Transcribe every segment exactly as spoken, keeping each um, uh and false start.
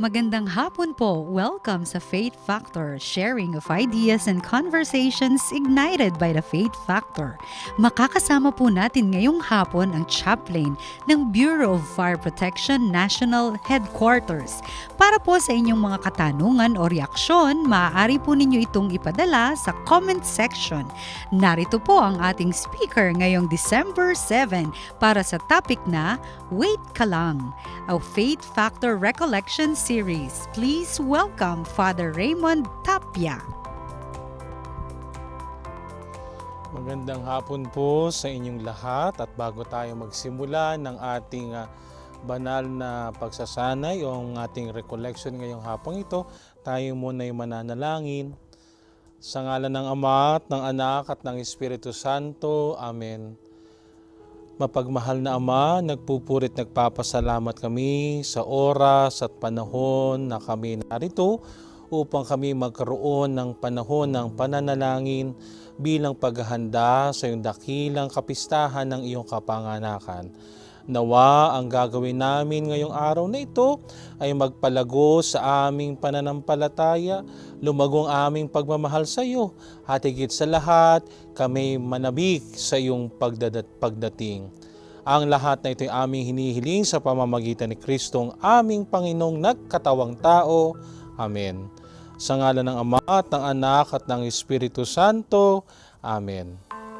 Magandang hapon po. Welcome sa Faith Factor, sharing of ideas and conversations ignited by the Faith Factor. Makakasama po natin ngayong hapon ang chaplain ng Bureau of Fire Protection National Headquarters. Para po sa inyong mga katanungan o reaksyon, maaari po ninyo itong ipadala sa comment section. Narito po ang ating speaker ngayong December seventh para sa topic na Wait Ka Lang, a Faith Factor Recollection series. Please welcome Father Raymond Tapia. Magandang hapon po sa inyong lahat at bago tayo magsimula ng ating uh, banal na pagsasanay o ang ating recollection ngayong hapon ito, tayo muna ay mananalangin. Sa ngalan ng Ama at ng Anak at ng Espiritu Santo. Amen. Mapagmahal na Ama, nagpupurit nagpapasalamat kami sa oras at panahon na kami narito upang kami magkaroon ng panahon ng pananalangin bilang paghahanda sa iyong dakilang kapistahan ng iyong kapanganakan. Nawa ang gagawin namin ngayong araw na ito ay magpalago sa aming pananampalataya, lumago ang aming pagmamahal sa iyo, at higit sa lahat, kami manabik sa iyong pagdating. Ang lahat na ito ay aming hinihiling sa pamamagitan ni Kristong aming Panginoong nagkatawang tao. Amen. Sa ngalan ng Ama at ng Anak at ng Espiritu Santo. Amen.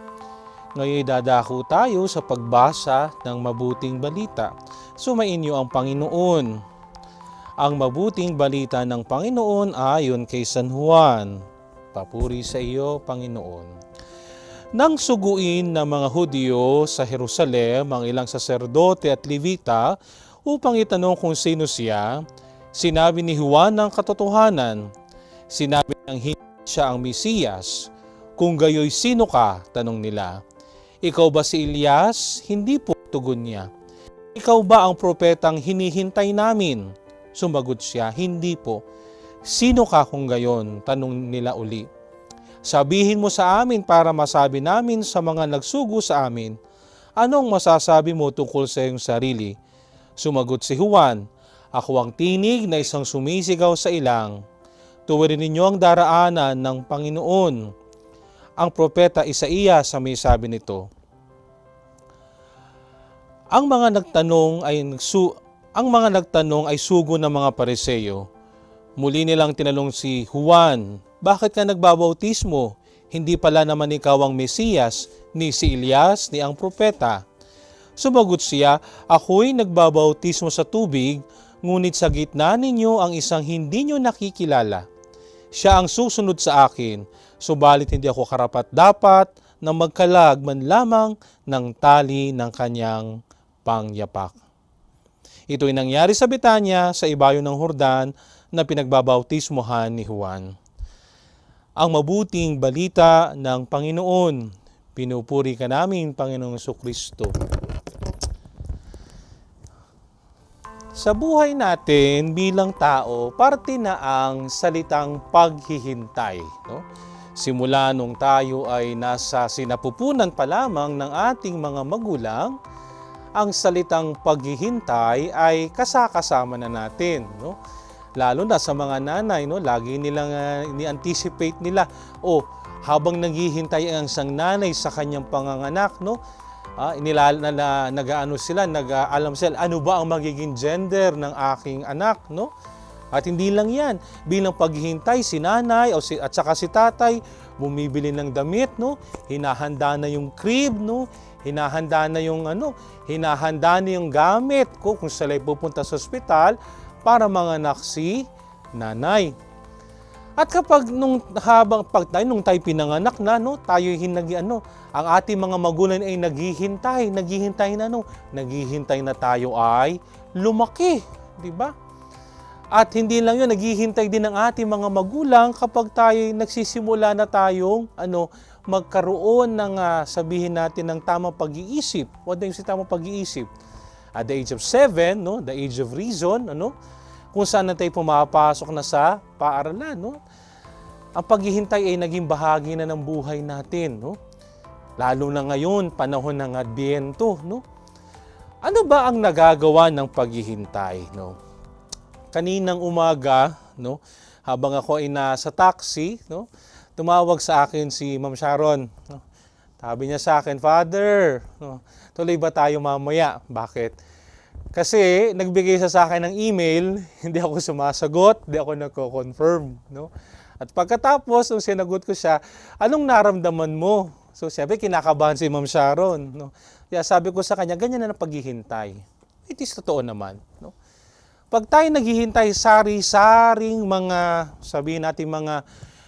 Ngayon dadako tayo sa pagbasa ng mabuting balita. Sumayin niyo ang Panginoon. Ang mabuting balita ng Panginoon ayon kay San Juan. Papuri sa iyo, Panginoon. Nang suguin ng mga Hudyo sa Jerusalem ang ilang saserdote at Levita upang itanong kung sino siya, sinabi ni Juan ng katotohanan. Sinabi niyang hindi siya ang Mesiyas. Kung gayoy sino ka? Tanong nila. Ikaw ba si Elias? Hindi po, tugon niya. Ikaw ba ang propetang hinihintay namin? Sumagot siya, hindi po. Sino ka kung gayon? Tanong nila uli. Sabihin mo sa amin para masabi namin sa mga nagsugo sa amin. Anong masasabi mo tungkol sa iyong sarili? Sumagot si Juan, ako ang tinig na isang sumisigaw sa ilang. Tuwirin ninyo ang daraanan ng Panginoon. Ang propeta Isaías sa may sabi nito. Ang mga nagtanong ay su ang mga nagtanong ay sugo ng mga Pariseo. Muli nilang tinanong si Juan, bakit ka nagbabautismo? Hindi pala naman ikaw ang Mesiyas, ni si Elias, ni ang propeta. Sumagot siya, ako'y nagbabautismo sa tubig, ngunit sa gitna ninyo ang isang hindi nyo nakikilala. Siya ang susunod sa akin, subalit hindi ako karapat-dapat na magkalag man lamang ng tali ng kanyang pangyapak. Ito'y nangyari sa Betanya sa ibayo ng Hordan na pinagbabautismohan ni Juan. Ang mabuting balita ng Panginoon. Pinupuri ka namin, Panginoong Jesucristo. Sa buhay natin bilang tao, parte na ang salitang paghihintay. No? Simula nung tayo ay nasa sinapupunan pa lamang ng ating mga magulang, ang salitang paghihintay ay kasakasama na natin. No? Lalo na sa mga nanay, no? Lagi nilang uh, ni-anticipate nila, o oh, habang naghihintay ang isang nanay sa kanyang panganganak, no? Ah, inilal na, na nag-aano sila, nag-aalam sila ano ba ang magiging gender ng aking anak, no? At hindi lang 'yan, bilang paghihintay si nanay o si at saka si tatay bumibili ng damit, no? Hinahanda na yung crib, no? Hinahanda na yung ano, hinahanda na yung gamit ko kung sila pupunta sa ospital para manganak si nanay. At kapag nung habang pag tayo nung tayo pinanganak na, no, tayo hinagi ano, ang ating mga magulang ay naghihintay, naghihintay na no, naghihintay na tayo ay lumaki, di ba? At hindi lang 'yun, naghihintay din ang ating mga magulang kapag tayo nagsisimula na tayong ano, magkaroon ng uh, sabihin natin ng tamang pag-iisip. What do you say tamang pag-iisip? At the age of seven, no, the age of reason, ano? Kung saan na tayo pumapasok na sa paaralan, no? Ang paghihintay ay naging bahagi na ng buhay natin, no? Lalo na ngayon, panahon ng Adbyento, no? Ano ba ang nagagawa ng paghihintay, no? kaninang umaga, no, habang ako ay nasa taxi, no, tumawag sa akin si Ma'am Sharon. No. Sabi niya sa akin, Father, no, tuloy ba tayo mamaya? Bakit? Kasi nagbigay siya sa akin ng email, hindi ako sumasagot, hindi ako nagko-confirm. No? At pagkatapos, nung sinagot ko siya, anong naramdaman mo? So siyempre, kinakabahan si Ma'am Sharon. No? Kaya sabi ko sa kanya, ganyan na ang paghihintay. It is totoo naman. No? Pag tayo naghihintay, sari-saring mga, sabihin natin mga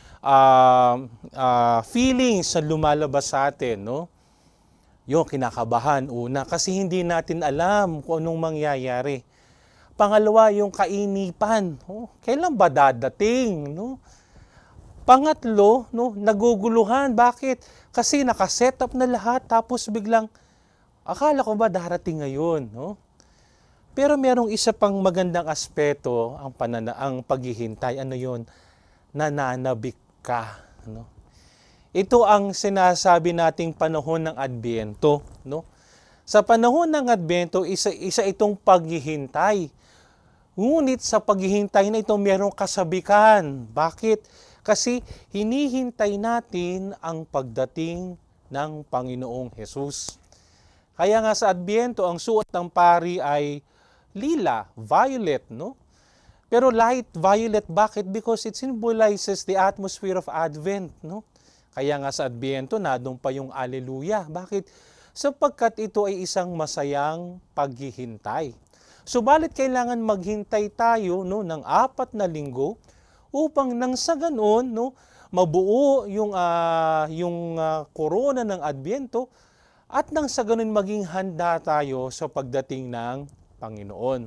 uh, uh, feelings na lumalabas sa atin, no? Yung kinakabahan una kasi hindi natin alam kung anong mangyayari. Pangalawa, yung kainipan. Oh, kailan ba dadating? No? Pangatlo, no, naguguluhan. Bakit? Kasi nakaset up na lahat tapos biglang, akala ko ba darating ngayon? No? Pero merong isa pang magandang aspeto ang, panana, ang paghihintay. Ano yun? Nananabik ka. No? Ito ang sinasabi nating panahon ng Adbyento, no? Sa panahon ng Adbyento, isa, isa itong paghihintay. Ngunit sa paghihintay na ito, merong kasabikan. Bakit? Kasi hinihintay natin ang pagdating ng Panginoong Hesus. Kaya nga sa Adbyento, ang suot ng pari ay lila, violet, no? Pero light violet, bakit? Because it symbolizes the atmosphere of Advent, no? Kaya nga sa Adbyento, nadong pa yung Alleluia. Bakit? Sapagkat ito ay isang masayang paghihintay. Subalit kailangan maghintay tayo, no, ng apat na linggo upang nang sa ganoon, no, mabuo yung, uh, yung uh, korona ng Adbyento at nang sa ganoon maging handa tayo sa pagdating ng Panginoon.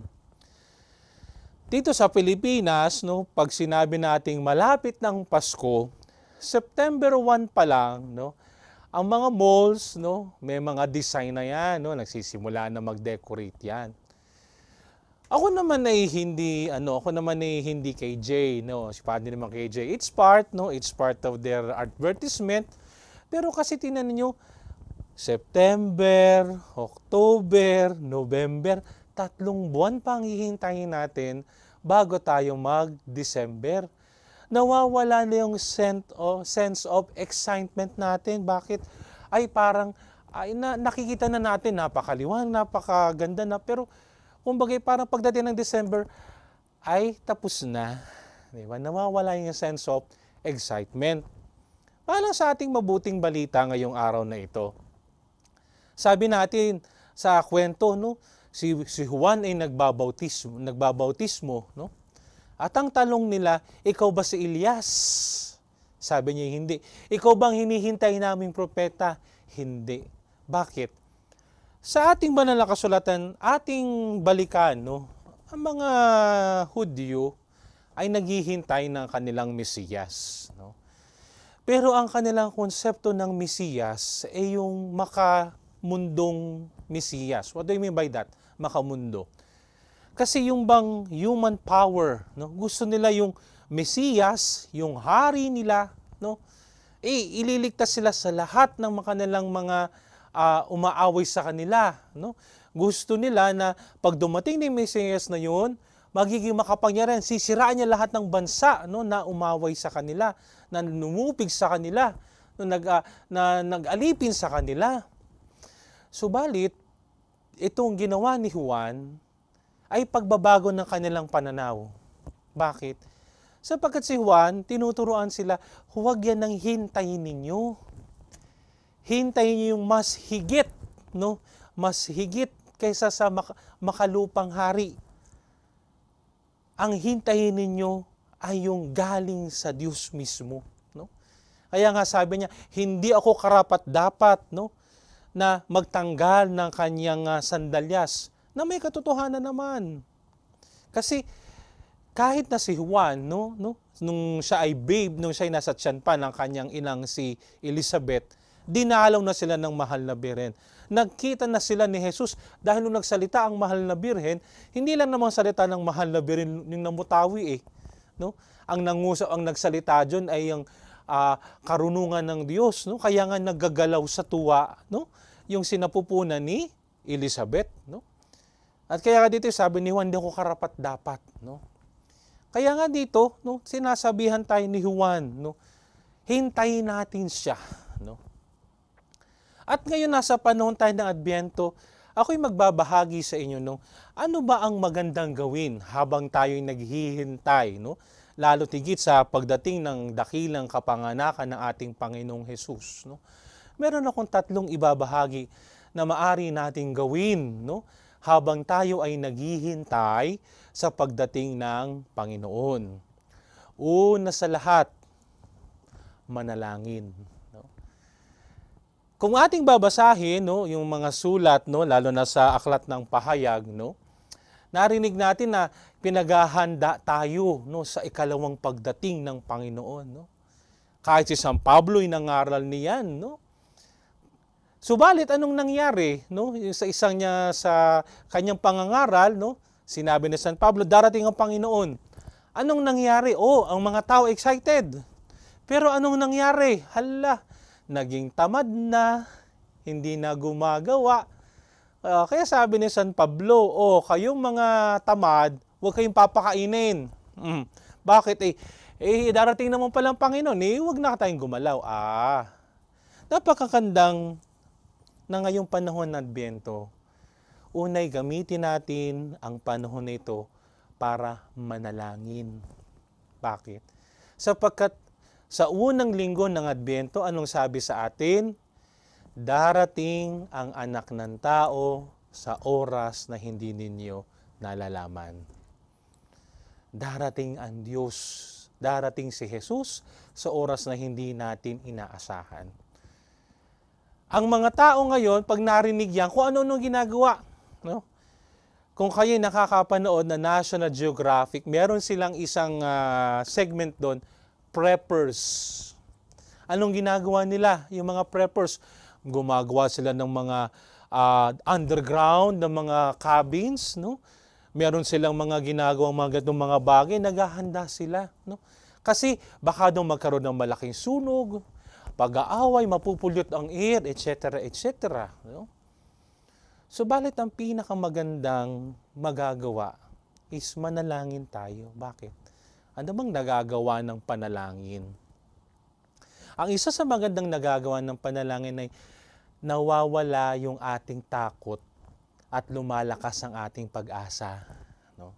Dito sa Pilipinas, no, pag sinabi nating malapit ng Pasko, September first pa lang, no, ang mga malls, no, may mga design na yan, no, nagsisimula na mag-decorate yan. Ako naman ay hindi, ano, ako naman ay hindi K J, no, si Padre naman K J. It's part, no, it's part of their advertisement. Pero kasi tingnan niyo, September, October, November, tatlong buwan pang hihintayin natin bago tayo mag-December. Nawawala na yung sense of, sense of excitement natin. Bakit? Ay parang ay, na, nakikita na natin, napakaliwan, napakaganda na. Pero kumbaga parang pagdating ng December, ay tapos na. Diba? Nawawala yung sense of excitement. Paano sa ating mabuting balita ngayong araw na ito? Sabi natin sa kwento, no, si, si Juan ay nagbabautismo, nagbabautismo, no? At ang tanong nila, ikaw ba si Elias? Sabi niya, hindi. Ikaw bang hinihintay naming propeta? Hindi. Bakit? Sa ating banal na kasulatan, ating balikan, no, ang mga Hudyo ay naghihintay ng kanilang Mesiyas. No? Pero ang kanilang konsepto ng Mesiyas ay yung makamundong Mesiyas. What do you mean by that? Makamundo. Kasi yung bang human power, no? Gusto nila yung Mesiyas, yung hari nila, no? Eh, ililigtas sila sa lahat ng kanilang mga uh, umaaway sa kanila, no? Gusto nila na pag dumating ni Mesiyas na yun, magiging makapangyarihan, sisiraan niya lahat ng bansa, no, na umaway sa kanila, na numupig sa kanila, no, nag, uh, na nag-alipin sa kanila. Subalit, itong ginawa ni Juan ay pagbabago ng kanilang pananaw. Bakit? Sapagkat si Juan, tinuturuan sila, huwag yan ang hintayin ninyo. Hintayin niyo yung mas higit, no? Mas higit kaysa sa mak- makalupang hari. Ang hintayin ninyo ay yung galing sa Diyos mismo, no? Kaya nga sabi niya, hindi ako karapat-dapat, no, na magtanggal ng kanyang uh, sandalyas, na may katotohanan naman. Kasi kahit na si Juan, no, no, nung siya ay babe, nung siya ay nasa tiyan pa ng kanyang inang si Elizabeth, dinalaw na sila ng mahal na birhen. Nagkita na sila ni Jesus dahil nung nagsalita ang mahal na birhen, hindi lang namang salita ng mahal na birhen yung namutawi eh. No? Ang nangusap, ang nagsalita dyan ay yung uh, karunungan ng Diyos. No? Kaya nga naggagalaw sa tuwa, no? Yung sinapupunan ni Elizabeth. No? At kaya dito sabi ni Juan, hindi ako karapat dapat. No? Kaya nga dito, no, sinasabihan tayo ni Juan, no, hintayin natin siya. No? At ngayon nasa panahon tayo ng Adbyento, ako'y magbabahagi sa inyo, no, ano ba ang magandang gawin habang tayo'y naghihintay, no? Lalo tigit sa pagdating ng dakilang kapanganakan ng ating Panginoong Hesus. No? Meron akong tatlong ibabahagi na maari nating gawin, no, habang tayo ay naghihintay sa pagdating ng Panginoon. Una sa lahat, manalangin. No? Kung ating babasahin, no, yung mga sulat, no, lalo na sa aklat ng pahayag, no, narinig natin na pinaghahanda tayo, no, sa ikalawang pagdating ng Panginoon. No? Kahit si San Pablo'y nangaral niyan. No? Subalit, anong nangyari? No? Sa isang niya, sa kanyang pangangaral, no, sinabi ni San Pablo, darating ang Panginoon. Anong nangyari? Oh, ang mga tao excited. Pero anong nangyari? Hala, naging tamad na, hindi na gumagawa. Uh, kaya sabi ni San Pablo, oh, kayong mga tamad, huwag kayong papakainin. Mm. Bakit? Eh, eh, darating naman palang Panginoon, eh, huwag na tayong gumalaw. Ah, napakakandang na ngayong panahon ng Adbyento, unay gamitin natin ang panahon na ito para manalangin. Bakit? Sapagkat sa unang linggo ng Adbyento, anong sabi sa atin? Darating ang anak ng tao sa oras na hindi ninyo nalalaman. Darating ang Diyos, darating si Jesus sa oras na hindi natin inaasahan. Ang mga tao ngayon, pag narinig yan, kung ano-ano ginagawa. No? Kung kayo nakakapanood na National Geographic, meron silang isang uh, segment doon, preppers. Anong ginagawa nila? Yung mga preppers, gumagawa sila ng mga uh, underground, ng mga cabins, no? Meron silang mga ginagawang mga ganitong mga bagay, naghahanda sila, no? Kasi baka daw magkaroon ng malaking sunog, pag-aaway, mapupulot ang air, et cetera, et cetera. No? Subalit ang pinakamagandang magagawa is manalangin tayo. Bakit? Ano bang nagagawa ng panalangin? Ang isa sa magandang nagagawa ng panalangin ay nawawala yung ating takot at lumalakas ang ating pag-asa. No?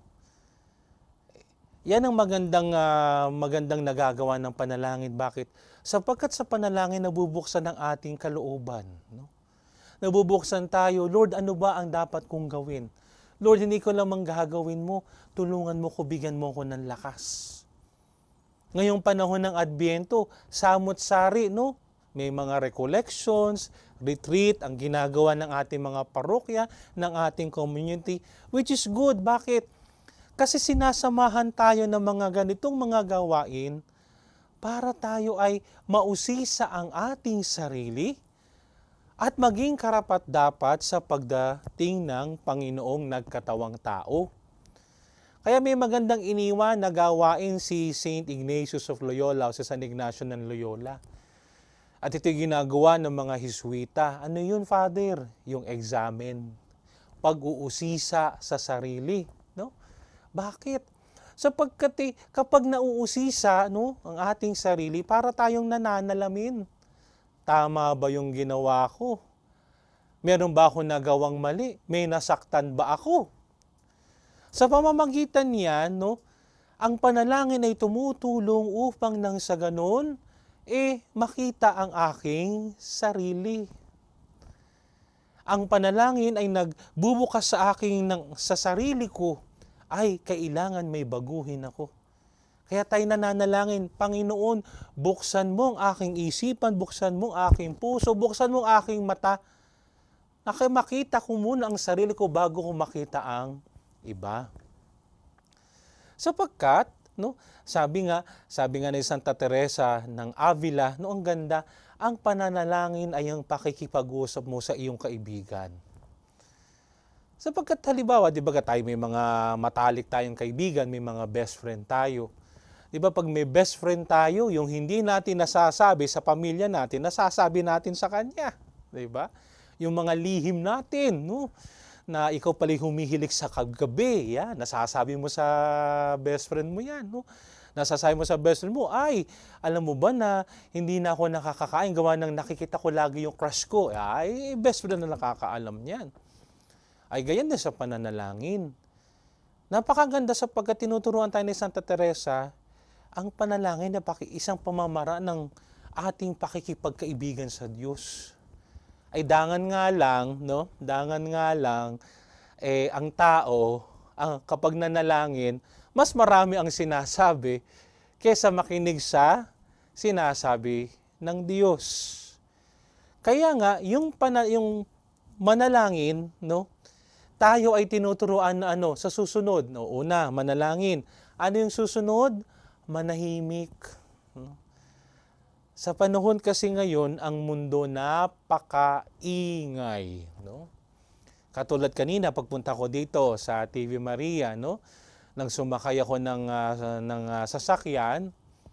Yan ang magandang, uh, magandang nagagawa ng panalangin. Bakit? Sapagkat sa panalangin nabubuksan ang ating kalooban. No? Nabubuksan tayo, Lord, ano ba ang dapat kong gawin? Lord, hindi ko lamang gagawin mo, tulungan mo ko, bigyan mo ko ng lakas. Ngayong panahon ng Adbyento, samot-sari, no? May mga recollections, retreat, ang ginagawa ng ating mga parokya, ng ating community, which is good. Bakit? Kasi sinasamahan tayo ng mga ganitong mga gawain para tayo ay mausisa ang ating sarili at maging karapat-dapat sa pagdating ng Panginoong nagkatawang tao. Kaya may magandang iniwan na gawain si Saint Ignatius of Loyola o si San Ignacio ng Loyola. At ito ginagawa ng mga Hiswita. Ano yun, Father? Yung examen. Pag-uusisa sa sarili. No? Bakit? Sapagkat eh, kapag nauusisa, no, ang ating sarili, para tayong nananalamin. Tama ba yung ginawa ko? Meron ba ako nagawang mali? May nasaktan ba ako? Sa pamamagitan niyan, no, ang panalangin ay tumutulong upang nang sa ganon, eh, makita ang aking sarili. Ang panalangin ay nagbubukas sa aking ng, sa sarili ko, ay kailangan may baguhin ako. Kaya tayo nananalangin, Panginoon, buksan mo ang aking isipan, buksan mo ang aking puso, buksan mo ang aking mata. Nakimakita ko muna ang sarili ko bago ko makita ang iba. Sapagkat, no, sabi nga, sabi nga ni Santa Teresa ng Avila, no, ang ganda, ang pananalangin ay ang pakikipag-usap mo sa iyong kaibigan. Sapagkat halimbawa, di ba tayo may mga matalik tayong kaibigan, may mga best friend tayo. Di ba pag may best friend tayo, yung hindi natin nasasabi sa pamilya natin, nasasabi natin sa kanya. Di ba? Yung mga lihim natin, no? na ikaw pala humihilig sa kagabi. Yan, nasasabi mo sa best friend mo yan. No? Nasasabi mo sa best friend mo, ay, alam mo ba na hindi na ako nakakakain gawa ng nakikita ko lagi yung crush ko. Ay, best friend na nakakaalam niyan. Ay, ganyan din sa pananalangin. Napakaganda sapagkat tinuturuan tayo ni Santa Teresa, ang panalangin na paki, isang pamamara ng ating pakikipagkaibigan sa Diyos. Ay dangan nga lang, no? Dangan nga lang, eh, ang tao, ang, kapag nanalangin, mas marami ang sinasabi kaysa makinig sa sinasabi ng Diyos. Kaya nga, yung, pana, yung manalangin, no? Tayo ay tinuturuan na ano, sa susunod. No, una, manalangin. Ano yung susunod? Manahimik. No? Sa panahon kasi ngayon, ang mundo napakaingay. No? Katulad kanina, pagpunta ko dito sa T V Maria, no? Nang sumakay ako ng, uh, ng uh, sasakyan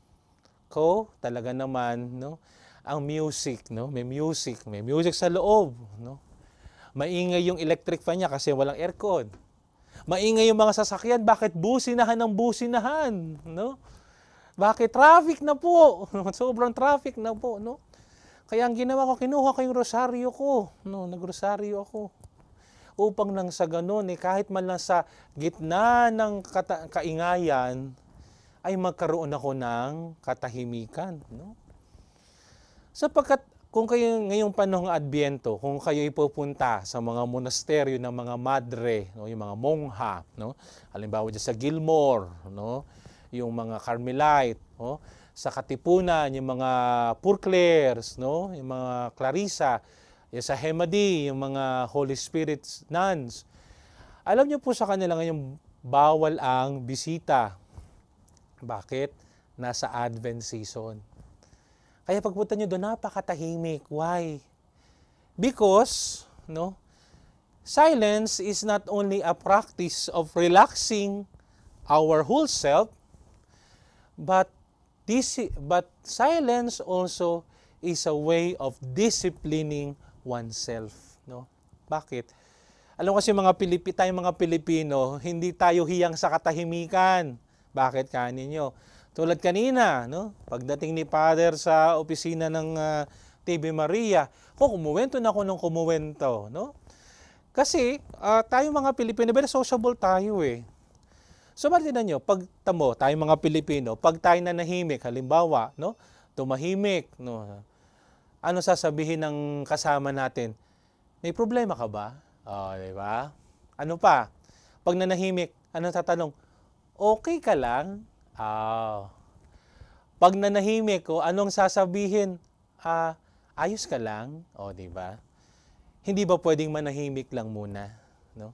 ko, talaga naman, no? Ang music, no? May music, may music sa loob, no? Maingay yung electric fan niya kasi walang aircon. Maingay yung mga sasakyan, bakit businahan ng businahan, no? Bakit traffic na po? Sobrang traffic na po, no? Kaya ang ginawa ko, kinuha ko yung rosaryo ko, no? Nagrosaryo ako. Upang nang sa ganun, eh, kahit man lang sa gitna ng kata- kaingayan, ay magkaroon ako ng katahimikan, no? Sapagkat kung kayo ngayong panahong Adbyento, kung kayo ipupunta sa mga monasteryo ng mga madre, no, yung mga mongha, no, halimbawa dyan sa Gilmore, no, yung mga Carmelite, no, sa Katipunan, yung mga Pourclaires, no, yung mga Clarissa, yung sa Hemadi, yung mga Holy Spirit nuns. Alam niyo po sa kanila ngayon, bawal ang bisita. Bakit? Nasa Advent season. Kaya pagpunta nyo doon, napakatahimik. Why? Because, no, silence is not only a practice of relaxing our whole self, but this, but silence also is a way of disciplining oneself. No? Bakit? Alam kasi mga Pilipi, tayong mga Pilipino, hindi tayo hiyang sa katahimikan. Bakit kaninyo? Tulad kanina, no? Pagdating ni Father sa opisina ng uh, T V Maria, ko kumuwento na ako ng kumuwento, no? Kasi uh, tayo mga Pilipino, very sociable tayo eh. So, malinan nyo, pag tamo, tayo mga Pilipino, pag tayo nanahimik, halimbawa, no? Tumahimik, no? Ano sasabihin ng kasama natin? May problema ka ba? Oh, di ba? Ano pa? Pag nanahimik, ano tatanong? Okay ka lang? Ah. Pag nanahimik ko, anong sasabihin? Ah, ayos ka lang? O, di ba? Hindi ba pwedeng manahimik lang muna, no?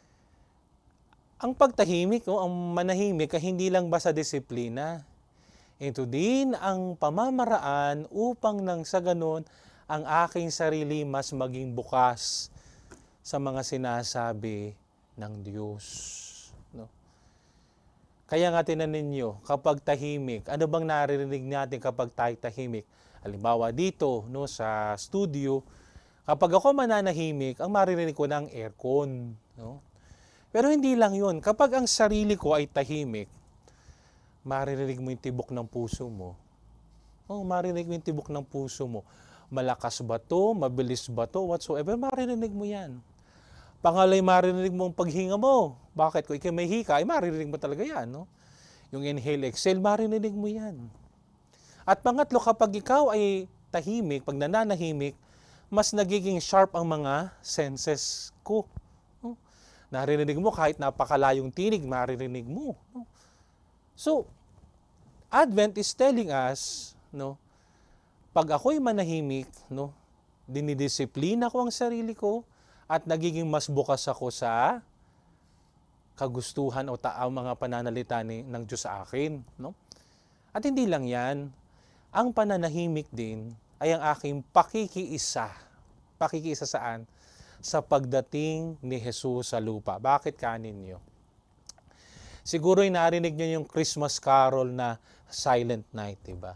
Ang pagtahimik o ang manahimik ay hindi lang basta disiplina. Ito din ang pamamaraan upang nang sa ganun ang aking sarili mas maging bukas sa mga sinasabi ng Diyos. No? Kaya nga tinan ninyo, kapag tahimik, ano bang naririnig natin kapag tayo tahimik? Halimbawa dito, no, sa studio, kapag ako mananahimik, ang maririnig ko ng aircon. No? Pero hindi lang yun. Kapag ang sarili ko ay tahimik, maririnig mo yung tibok ng puso mo. Oh, maririnig mo yung tibok ng puso mo. Malakas ba to? Mabilis ba to? Whatsoever, maririnig mo yan. Pangalay, maririnig mo ang paghinga mo. Bakit? Kung ikaw may hika, ay maririnig mo talaga yan. No? Yung inhale, exhale, maririnig mo yan. At pangatlo, kapag ikaw ay tahimik, pag nananahimik, mas nagiging sharp ang mga senses ko. No? Naririnig mo kahit napakalayong tinig, maririnig mo. No? So, Advent is telling us, no, pag ako'y manahimik, no, dinidisiplina ko ang sarili ko at nagiging mas bukas ako sa kagustuhan o tao mga pananalita ni, ng Diyos sa akin. No? At hindi lang yan, ang pananahimik din ay ang aking pakikiisa. Pakikiisa saan? Sa pagdating ni Jesus sa lupa. Bakit kaninyo? Siguro'y narinig nyo yung Christmas carol na Silent Night, diba?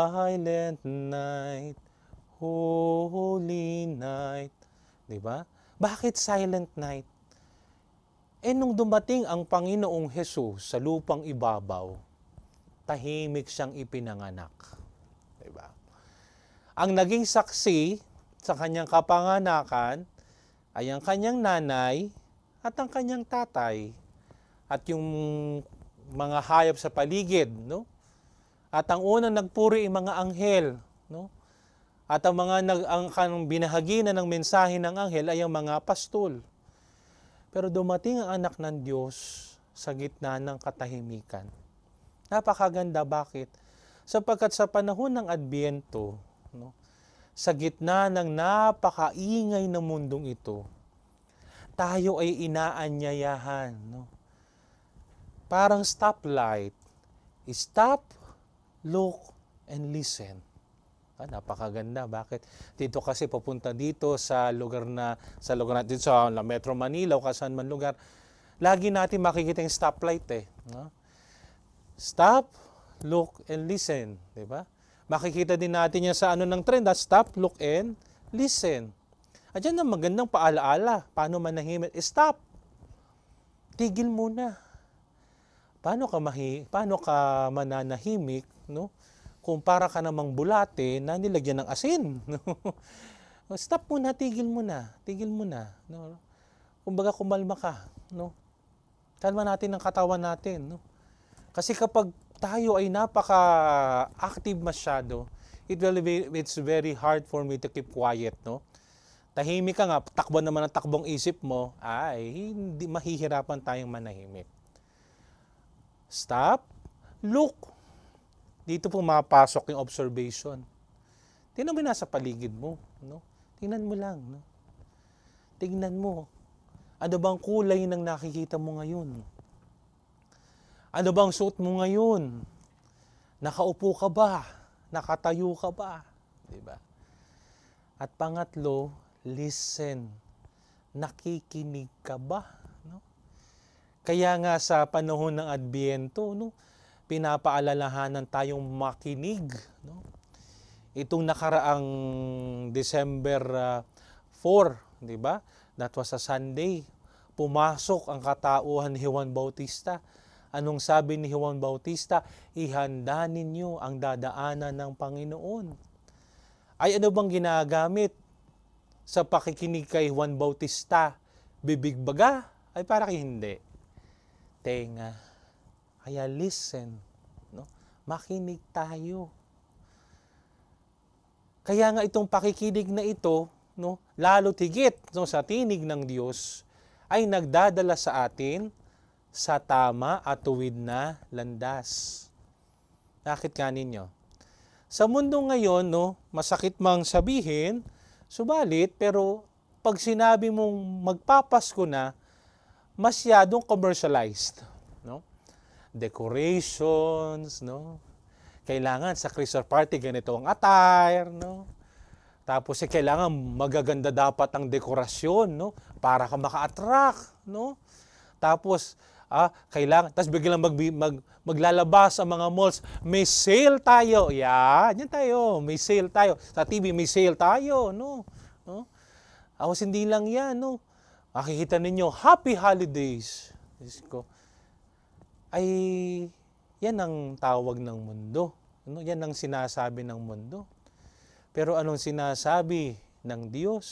Silent night, holy night. Diba? Bakit silent night? Eh nung dumating ang Panginoong Hesus sa lupang ibabaw, tahimik siyang ipinanganak. Diba? Ang naging saksi sa kanyang kapanganakan ay ang kanyang nanay at ang kanyang tatay at yung mga hayop sa paligid, no? At ang unang nagpuri ay mga anghel, no? At ang mga nag ang kanang binahagi na ng mensahe ng anghel ay ang mga pastol. Pero dumating ang anak ng Diyos sa gitna ng katahimikan. Napakaganda, bakit? Sapagkat sa panahon ng Adbyento, no, sa gitna ng napakaingay na mundong ito, tayo ay inaanyayahan. No? Parang stoplight. Stop, look, and listen. Ah, napakaganda. Bakit? Dito kasi papunta dito sa lugar na, sa lugar natin sa Metro Manila o kasan man lugar, lagi natin makikita yung stoplight eh. No? Stop, look, and listen. Diba? Makikita din natin yan sa ano ng trend, stop, look, and listen. At yan ang magandang paalaala. Paano manahimik? Stop. Tigil muna. Paano ka, mahi, paano ka mananahimik, no? Kung para ka namang bulate na nilagyan ng asin. No? Stop muna, tigil muna. Tigil muna. No? Kumbaga kumalma ka. No? Kalma natin ang katawan natin. No? Kasi kapag tayo ay napaka-active masyado, it will be, it's very hard for me to keep quiet. No? Tahimik ka nga, takbo naman ang takbong isip mo, ay hindi mahihirapan tayong manahimik. Stop, look. Dito po mapasok yung observation. Tingnan mo nasa paligid mo. No? Tingnan mo lang. No? Tingnan mo. Ano bang kulay ng nakikita mo ngayon? Ano bang suot mo ngayon? Nakaupo ka ba? Nakatayo ka ba? Diba? At pangatlo, listen. Nakikinig ka ba? No? Kaya nga sa panahon ng Adbyento, no? Pinapaalalahanan tayong makinig. No? Itong nakaraang December uh, four, di ba? That was a Sunday. Pumasok ang katauhan ni Juan Bautista. Anong sabi ni Juan Bautista? Ihanda ninyo ang dadaanan ng Panginoon. Ay ano bang ginagamit sa pakikinig kay Juan Bautista? Bibig baga? Ay para kay hindi. Tenga. Kaya listen, no? Makinig tayo. Kaya nga itong pakikinig na ito, no, lalo tigit no, sa tinig ng Diyos, ay nagdadala sa atin sa tama at tuwid na landas. Bakit ka ninyo? Sa mundo ngayon, no, masakit mang sabihin, subalit, pero pag sinabi mong magpapasko na, masyadong commercialized. No? Decorations, no? Kailangan sa Christmas party ganito ang attire, no? Tapos eh, kailangan magaganda dapat ang dekorasyon, no? Para ka maka-attract, no? Tapos ah, kailangan, tapos biglang mag, mag, maglalabas ang mga malls, may sale tayo. Yan, yan tayo, may sale tayo. Sa T V may sale tayo, no? No? Tapos hindi lang yan, no? Makikita ninyo, Happy Holidays. Diyos ko. Ay, yan ang tawag ng mundo. Ano? Yan ang sinasabi ng mundo. Pero anong sinasabi ng Diyos?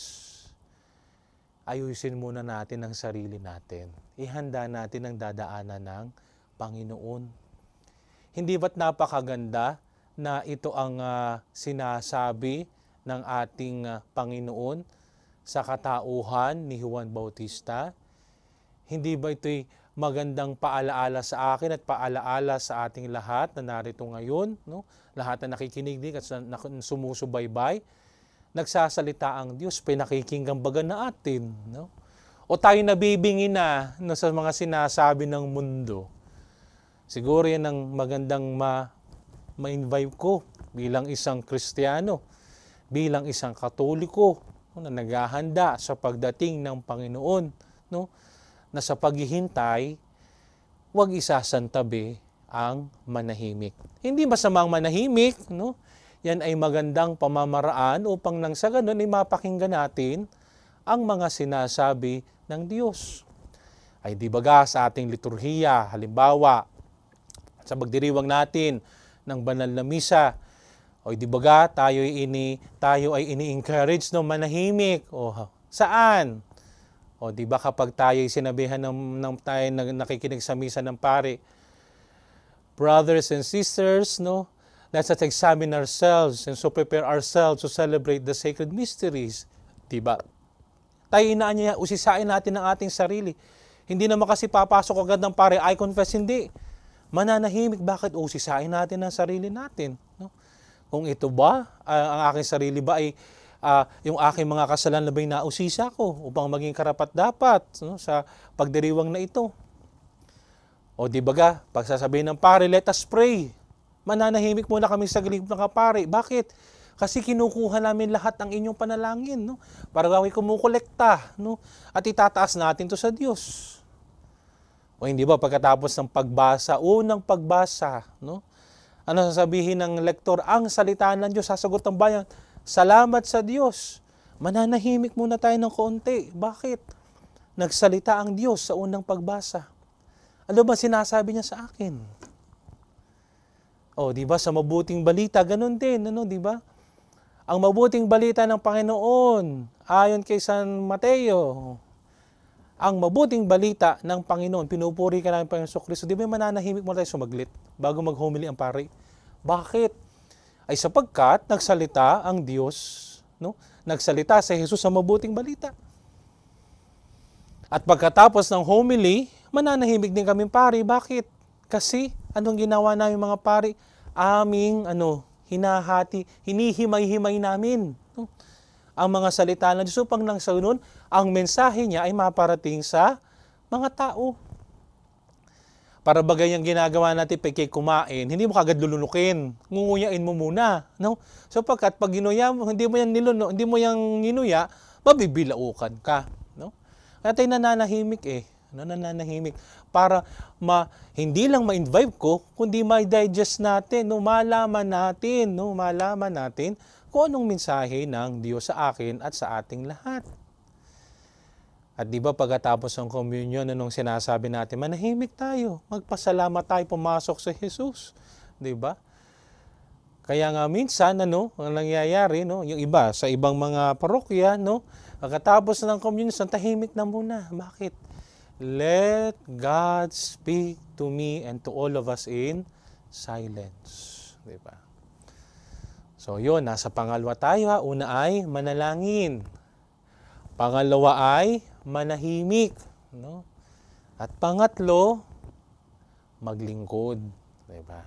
Ayusin muna natin ang sarili natin. Ihanda natin ang dadaanan ng Panginoon. Hindi ba't napakaganda na ito ang uh, sinasabi ng ating uh, Panginoon sa katauhan ni Juan Bautista? Hindi ba ito'y magandang paalaala sa akin at paalaala sa ating lahat na narito ngayon, no? Lahat na nakikinig at sumusubaybay, nagsasalita ang Diyos, pinakikinggan baga na atin, no? O tayo nabibingi na no, sa mga sinasabi ng mundo. Siguro yan ang magandang ma ma-invite ko bilang isang Kristiyano, bilang isang Katoliko, no, na naghahanda sa pagdating ng Panginoon, no? Na sa paghihintay, huwag isasantabi ang manahimik. Hindi masamang manahimik, no? Yan ay magandang pamamaraan upang nang sa ganun ay mapakinggan natin ang mga sinasabi ng Diyos. Ay di baga sa ating liturhiya, halimbawa, sa pagdiriwang natin ng banal na misa, o di baga tayo ay ini tayo ay ini-encourage no manahimik. O saan? O di ba kapag tayo ay sinabihan ng, ng tayo na nakikinig sa misa ng pare, brothers and sisters, no, let's us examine ourselves and so prepare ourselves to celebrate the sacred mysteries. Di ba? Tayo inaanya, usisain natin ang ating sarili. Hindi naman kasi papasok agad ng pare, I confess, hindi. Mananahimik, bakit usisain natin ang sarili natin? No? Kung ito ba, uh, ang aking sarili ba ay uh, yung aking mga kasalanan na ba'y nausisa ko upang maging karapat-dapat, no, sa pagdiriwang na ito. O di baga, pagsasabihin ng pare, let us pray. Mananahimik muna kami sa gilid ng kapare. Bakit? Kasi kinukuha namin lahat ng inyong panalangin, no? Para gawin kumukolekta, no? At itataas natin to sa Diyos. O hindi ba pagkatapos ng pagbasa, unang pagbasa, no? Ano sasabihin ng lektor? Ang salita ng Diyos, sasagot ng bayan, salamat sa Diyos. Mananahimik muna tayo ng konti. Bakit? Nagsalita ang Diyos sa unang pagbasa. Ano ba sinasabi niya sa akin? O, di ba, sa mabuting balita, ganun din, ano, di ba? Ang mabuting balita ng Panginoon, ayon kay San Mateo, ang mabuting balita ng Panginoon, pinupuri ka namin Panginoon Kristo, di ba mananahimik mo tayo sumaglit bago mag-homily ang pare? Bakit? Ay sapagkat nagsalita ang Diyos, no? Nagsalita si Jesus sa mabuting balita. At pagkatapos ng homily, mananahimik din kami pare. Bakit? Kasi anong ginawa namin mga pare? Aming ano, hinahati, hinihimay-himay namin, no? Ang mga salita ng Diyos upang nang sa unun, ang mensahe niya ay maparating sa mga tao. Para bagay ang ginagawa natin pagkay kumain, hindi mo kagad lulunukin, ngunguyain mo muna, no? So pagkat pag ginuya mo, hindi mo yan niluno, hindi mo yang ginuya, mabibilaukan ka, no? Kaya tayo nananahimik eh, nananahimik para ma hindi lang ma-invite ko, kundi ma-digest natin, no, malaman natin, no, malaman natin kung anong mensahe ng Diyos sa akin at sa ating lahat. At di ba pagkatapos ng communion, anong sinasabi natin? Manahimik tayo, magpasalamat tayo, pumasok sa Jesus, di ba? Kaya nga minsan, ano, ang nangyayari, no, yung iba, sa ibang mga parokya, no, pagkatapos ng communion, tahimik na muna. Bakit? Let God speak to me and to all of us in silence. Di ba? So yun, nasa pangalawa tayo ha. Una ay manalangin. Pangalawa ay manahimik. No? At pangatlo, maglingkod. Di ba?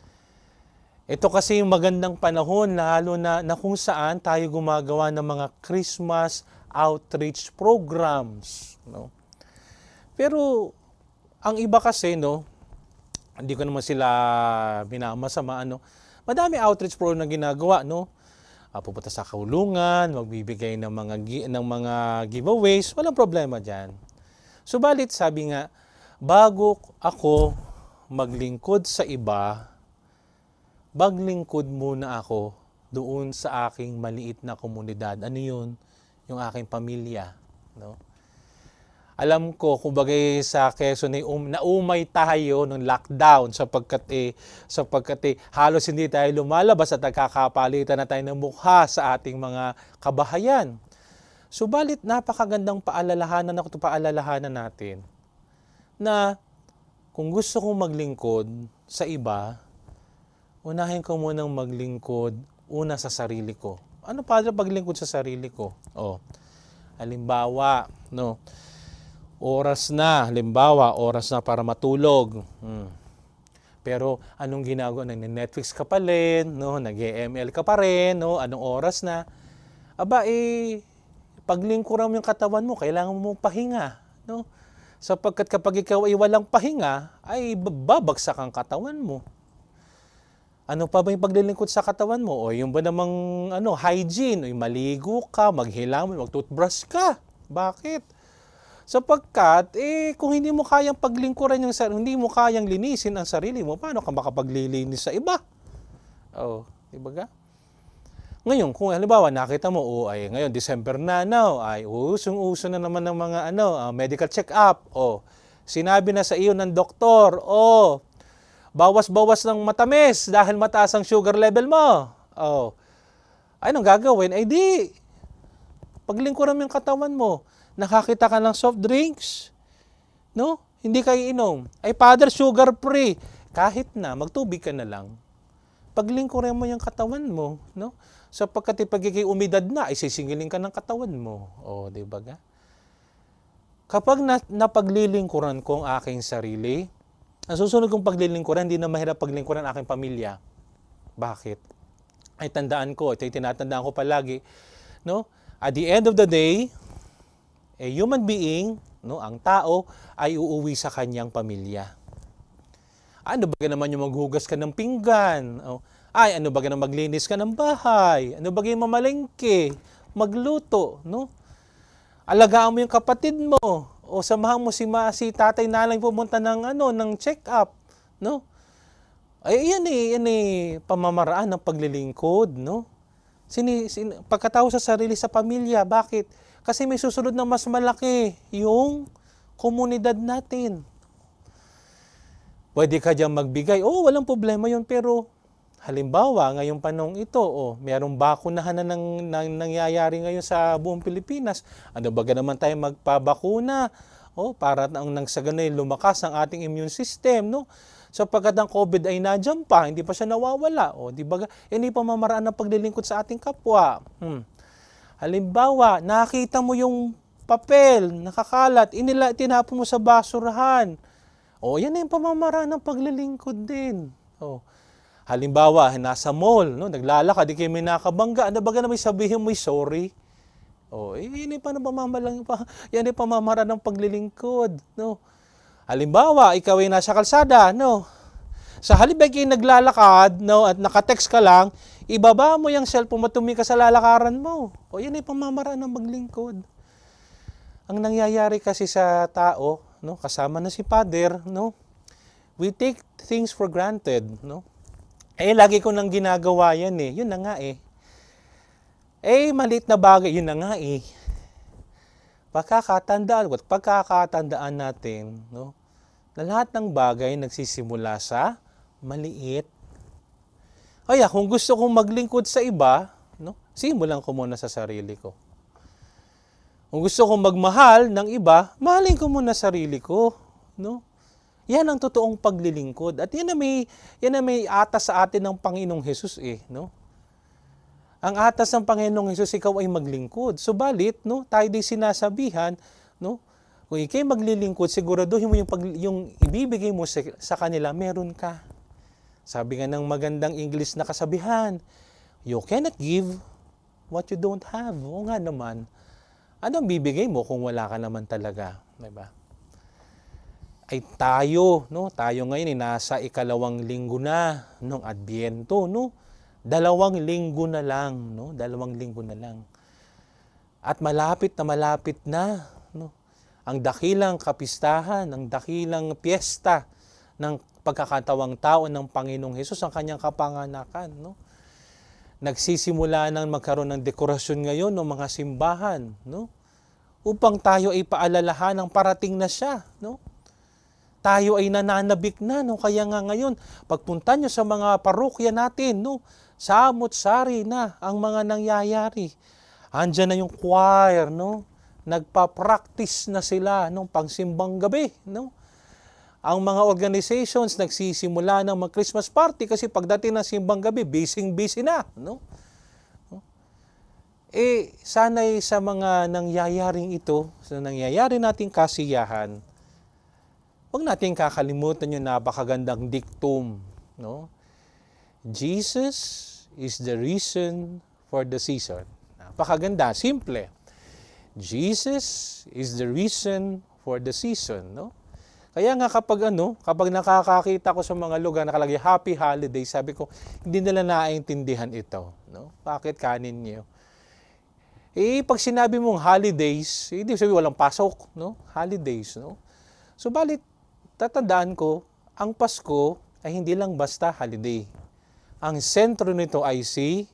Ito kasi yung magandang panahon, lalo na, na kung saan tayo gumagawa ng mga Christmas outreach programs. No? Pero ang iba kasi, no, hindi ko naman sila minamasama, ano, madami outreach program na ginagawa, no? Uh, pupunta sa kaulungan, magbibigay ng mga ng mga giveaways, walang problema diyan. Subalit sabi nga, bago ako maglingkod sa iba, maglingkod muna ako doon sa aking maliit na komunidad. Ano 'yun? Yung aking pamilya, no? Alam ko, kumbaga sa Quezon ay um, naumay tayo ng lockdown sapagkat eh, sapagkat eh, halos hindi tayo lumalabas at nagkakapalitan na tayo ng mukha sa ating mga kabahayan. Subalit napakagandang paalalahanan ako, paalalahanan natin na kung gusto kong maglingkod sa iba, unahin ko munang maglingkod una sa sarili ko. Ano pa paglingkod sa sarili ko? Oh, halimbawa, no, oras na, halimbawa, oras na para matulog. Hmm. Pero anong ginagawa? Nag-Netflix ka pa rin, no? Nag-E M L ka pa rin, no? Anong oras na? Aba, eh, paglingkuran mo yung katawan mo, kailangan mo pahinga, no? Sapagkat kapag ikaw ay walang pahinga, ay babagsak ang katawan mo. Ano pa ba yung paglilingkod sa katawan mo? O yung ba namang ano, hygiene? O yung maligo ka, maghilang, mag-toothbrush ka. Bakit? Sapagkat, eh, kung hindi mo kayang paglingkuran yung sarili, hindi mo kayang linisin ang sarili mo, paano ka makapaglilinis sa iba? Oh, di ba ga? Ngayon, kung halimbawa nakita mo, oh, ay ngayon December na, no, ay usong-uso na naman ng mga ano, uh, medical check-up. Oh, sinabi na sa iyo ng doktor, oh, bawas-bawas ng matamis dahil mataas ang sugar level mo. Oh, ay anong gagawin? Ay di, paglingkuran mo yung katawan mo. Nakakita ka ng soft drinks, no? Hindi kayo inom. Ay, Father, sugar free. Kahit na, magtubig ka na lang. Paglingkuran mo yung katawan mo, no? Sapagkat pagiging umidad na, ay sisingilin ka ng katawan mo. O, di ba ga? Kapag na, napaglilingkuran ko ang aking sarili, ang susunod kong paglilingkuran, hindi na mahirap paglingkuran ang aking pamilya. Bakit? Ay tandaan ko, ito yung tinatandaan ko palagi, no? At the end of the day, a human being, no, ang tao, ay uuwi sa kanyang pamilya. Ano ba naman yung maghugas ka ng pinggan? O, ay, ano ba naman maglinis ka ng bahay? Ano ba yung mamalengke? Magluto, no? Alagaan mo yung kapatid mo. O samahan mo si, ma, si tatay nanay pumunta ng, ano, ng check-up, no? Ay, yan eh, yan eh, pamamaraan ng paglilingkod, no? Sini, sin, pagkatao sa sarili sa pamilya, bakit? Kasi may susunod na mas malaki, yung komunidad natin. Pwede ka diyang magbigay. Oo, walang problema yun, pero halimbawa, ngayong panahon ito, oh, mayroong bakunahan na nang, nang, nangyayari ngayon sa buong Pilipinas. Ano ba naman tayo magpabakuna? Oh, para nang, nang sa ganun lumakas ang ating immune system, no? Sapagkat ang COVID ay nandiyan pa, hindi pa siya nawawala. O, di ba? Yan ay pamamaraan ng paglilingkod sa ating kapwa. Hmm. Halimbawa, nakita mo yung papel, nakakalat, inila, tinapon mo sa basurahan. O, yan ay pamamaraan ng paglilingkod din. O, halimbawa, nasa mall, no, naglalakad, di kayo may nakabangga, ano ba na may sabihin mo, sorry? O, eh, yan ay pamamalang, yan ay pamamaraan ng paglilingkod, no? Halimbawa, ikaw ay nasa kalsada, no? Sa halip ay kayo naglalakad, no, at nakatext ka lang, ibaba mo yung cellphone, matumi ka sa lalakaran mo. O yan ay pamamaraan ng maglingkod. Ang nangyayari kasi sa tao, no, kasama na si Father, no, we take things for granted, no? Eh, lagi ko nang ginagawa yan eh. Yun na nga eh. Eh, maliit na bagay, yun na nga eh. Pagkakatandaan, at pagkakatandaan natin, no, na lahat ng bagay nagsisimula sa maliit. Kaya kung gusto kong maglingkod sa iba, no, simulan ko muna sa sarili ko. Kung gusto kong magmahal ng iba, mahalin ko muna sarili ko, no? Yan ang totoong paglilingkod. At yan na may yan na may atas sa atin ng Panginoong Hesus eh, no? Ang atas ng Panginoong Hesus, ikaw ay maglingkod. Subalit, no, tayo din sinasabihan, no, kung ikay maglilingkod, siguraduhin mo yung, pag, yung ibibigay mo sa, sa kanila, meron ka. Sabi nga ng magandang English na kasabihan, you cannot give what you don't have. O nga naman, anong bibigay mo kung wala ka naman talaga? Diba? Ay tayo, no, tayo ngayon ay nasa ikalawang linggo na ng Adbyento, no? Dalawang linggo na lang, no? Dalawang linggo na lang. At malapit na malapit na, no, ang dakilang kapistahan, ang dakilang piyesta ng pagkakatawang tao ng Panginoong Hesus, ang kanyang kapanganakan, no? Nagsisimula nang magkaroon ng dekorasyon ngayon ng mga simbahan, no? Upang tayo ay paalalahan ng parating na siya, no? Tayo ay nananabik na, no? Kaya nga ngayon, pagpunta nyo sa mga parokya natin, no, samot-sari na ang mga nangyayari. Andyan na yung choir, no? Nagpa-practice na sila nung pangsimbang gabi, no? Ang mga organizations nagsisimula ng mag-Christmas party kasi pagdating ng simbang gabi, busy-busy na, no? Eh, sana'y sa mga nangyayaring ito, sa nangyayari nating kasiyahan, huwag natin kakalimutan yung napakagandang dictum, no? Jesus is the reason for the season. Napakaganda, simple. Jesus is the reason for the season, no? Kaya nga kapag ano, kapag nakakakita ko sa mga lugar nakalagay Happy Holiday, sabi ko, hindi nila naiintindihan ito, no? Bakit kanin niyo? Eh, pag sinabi mong holidays, hindi sabi walang pasok, no? Holidays, no? Subalit, tatandaan ko, ang Pasko ay hindi lang basta holiday. Ang sentro nito ay si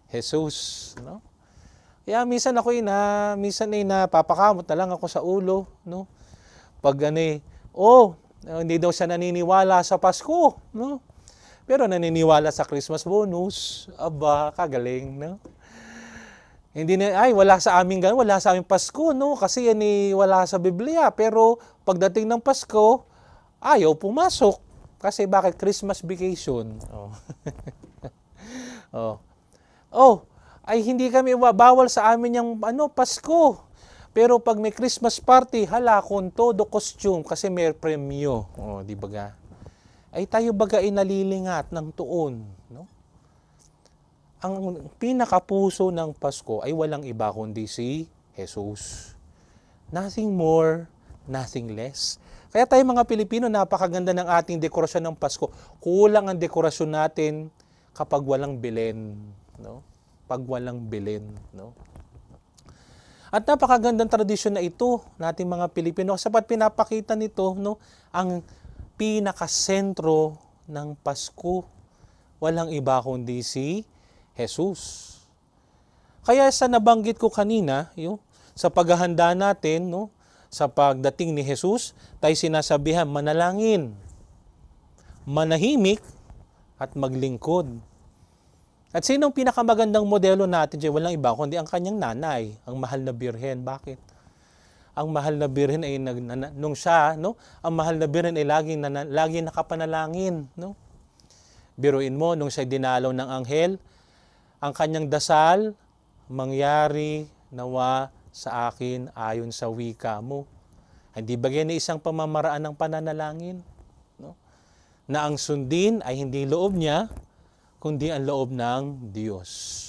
Jesus, no? Kaya minsan ako na, minsan ay napapakamot na lang ako sa ulo, no? Pag ano eh, oh, hindi daw siya naniniwala sa Pasko, no? Pero naniniwala sa Christmas bonus. Aba, kagaling, no? Hindi na, ay, wala sa amin ganun, wala sa aming Pasko, no? Kasi yan eh, wala sa Biblia. Pero pagdating ng Pasko, ayaw pumasok. Kasi bakit? Christmas vacation. Oh. oh. Oh, ay hindi kami bawal sa amin yung ano, Pasko. Pero pag may Christmas party, hala, kung todo costume kasi may premyo. Oh, di ba ga? Ay tayo baga ay nalilingat ng tuon, no? Ang pinakapuso ng Pasko ay walang iba kundi si Jesus. Nothing more, nothing less. Kaya tayo mga Pilipino, napakaganda ng ating dekorasyon ng Pasko. Kulang ang dekorasyon natin kapag walang Belen, no? Pag walang Belen, no? At napakagandang tradisyon na ito nating mga Pilipino. Sapat pinapakita nito, no, ang pinakasentro ng Pasko. Walang iba kundi si Jesus. Kaya sa nabanggit ko kanina, yung sa paghahanda natin, no, sa pagdating ni Jesus, tayo sinasabihan manalangin, manahimik, at maglingkod. At sinong pinakamagandang modelo natin diyan? Walang iba kundi ang kanyang nanay, ang mahal na birhen. Bakit? Ang mahal na birhen ay nag, nung siya, no, ang mahal na birhen ay laging laging nakapanalangin, no? Biruin mo nung siya dinalaw ng anghel, ang kanyang dasal, mangyari nawa sa akin ayon sa wika mo. Hindi bagay na isang pamamaraan ng pananalangin, no? Na ang sundin ay hindi loob niya, kundi ang loob ng Diyos.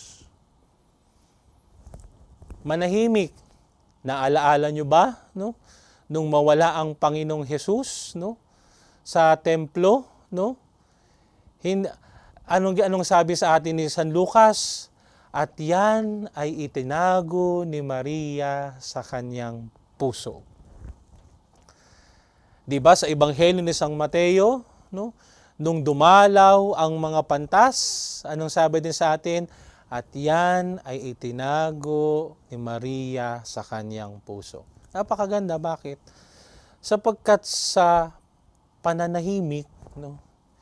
Manahimik. Naalaala nyo ba, no? Nung mawala ang Panginoong Jesus, no, sa templo, no? Hin anong anong sabi sa atin ni San Lucas? At yan ay itinago ni Maria sa kanyang puso. 'Di ba sa Ebanghelyo ni San Mateo, no? Nung dumalaw ang mga pantas, anong sabi din sa atin? At yan ay itinago ni Maria sa kanyang puso. Napakaganda, bakit? Sapagkat sa pananahimik, no,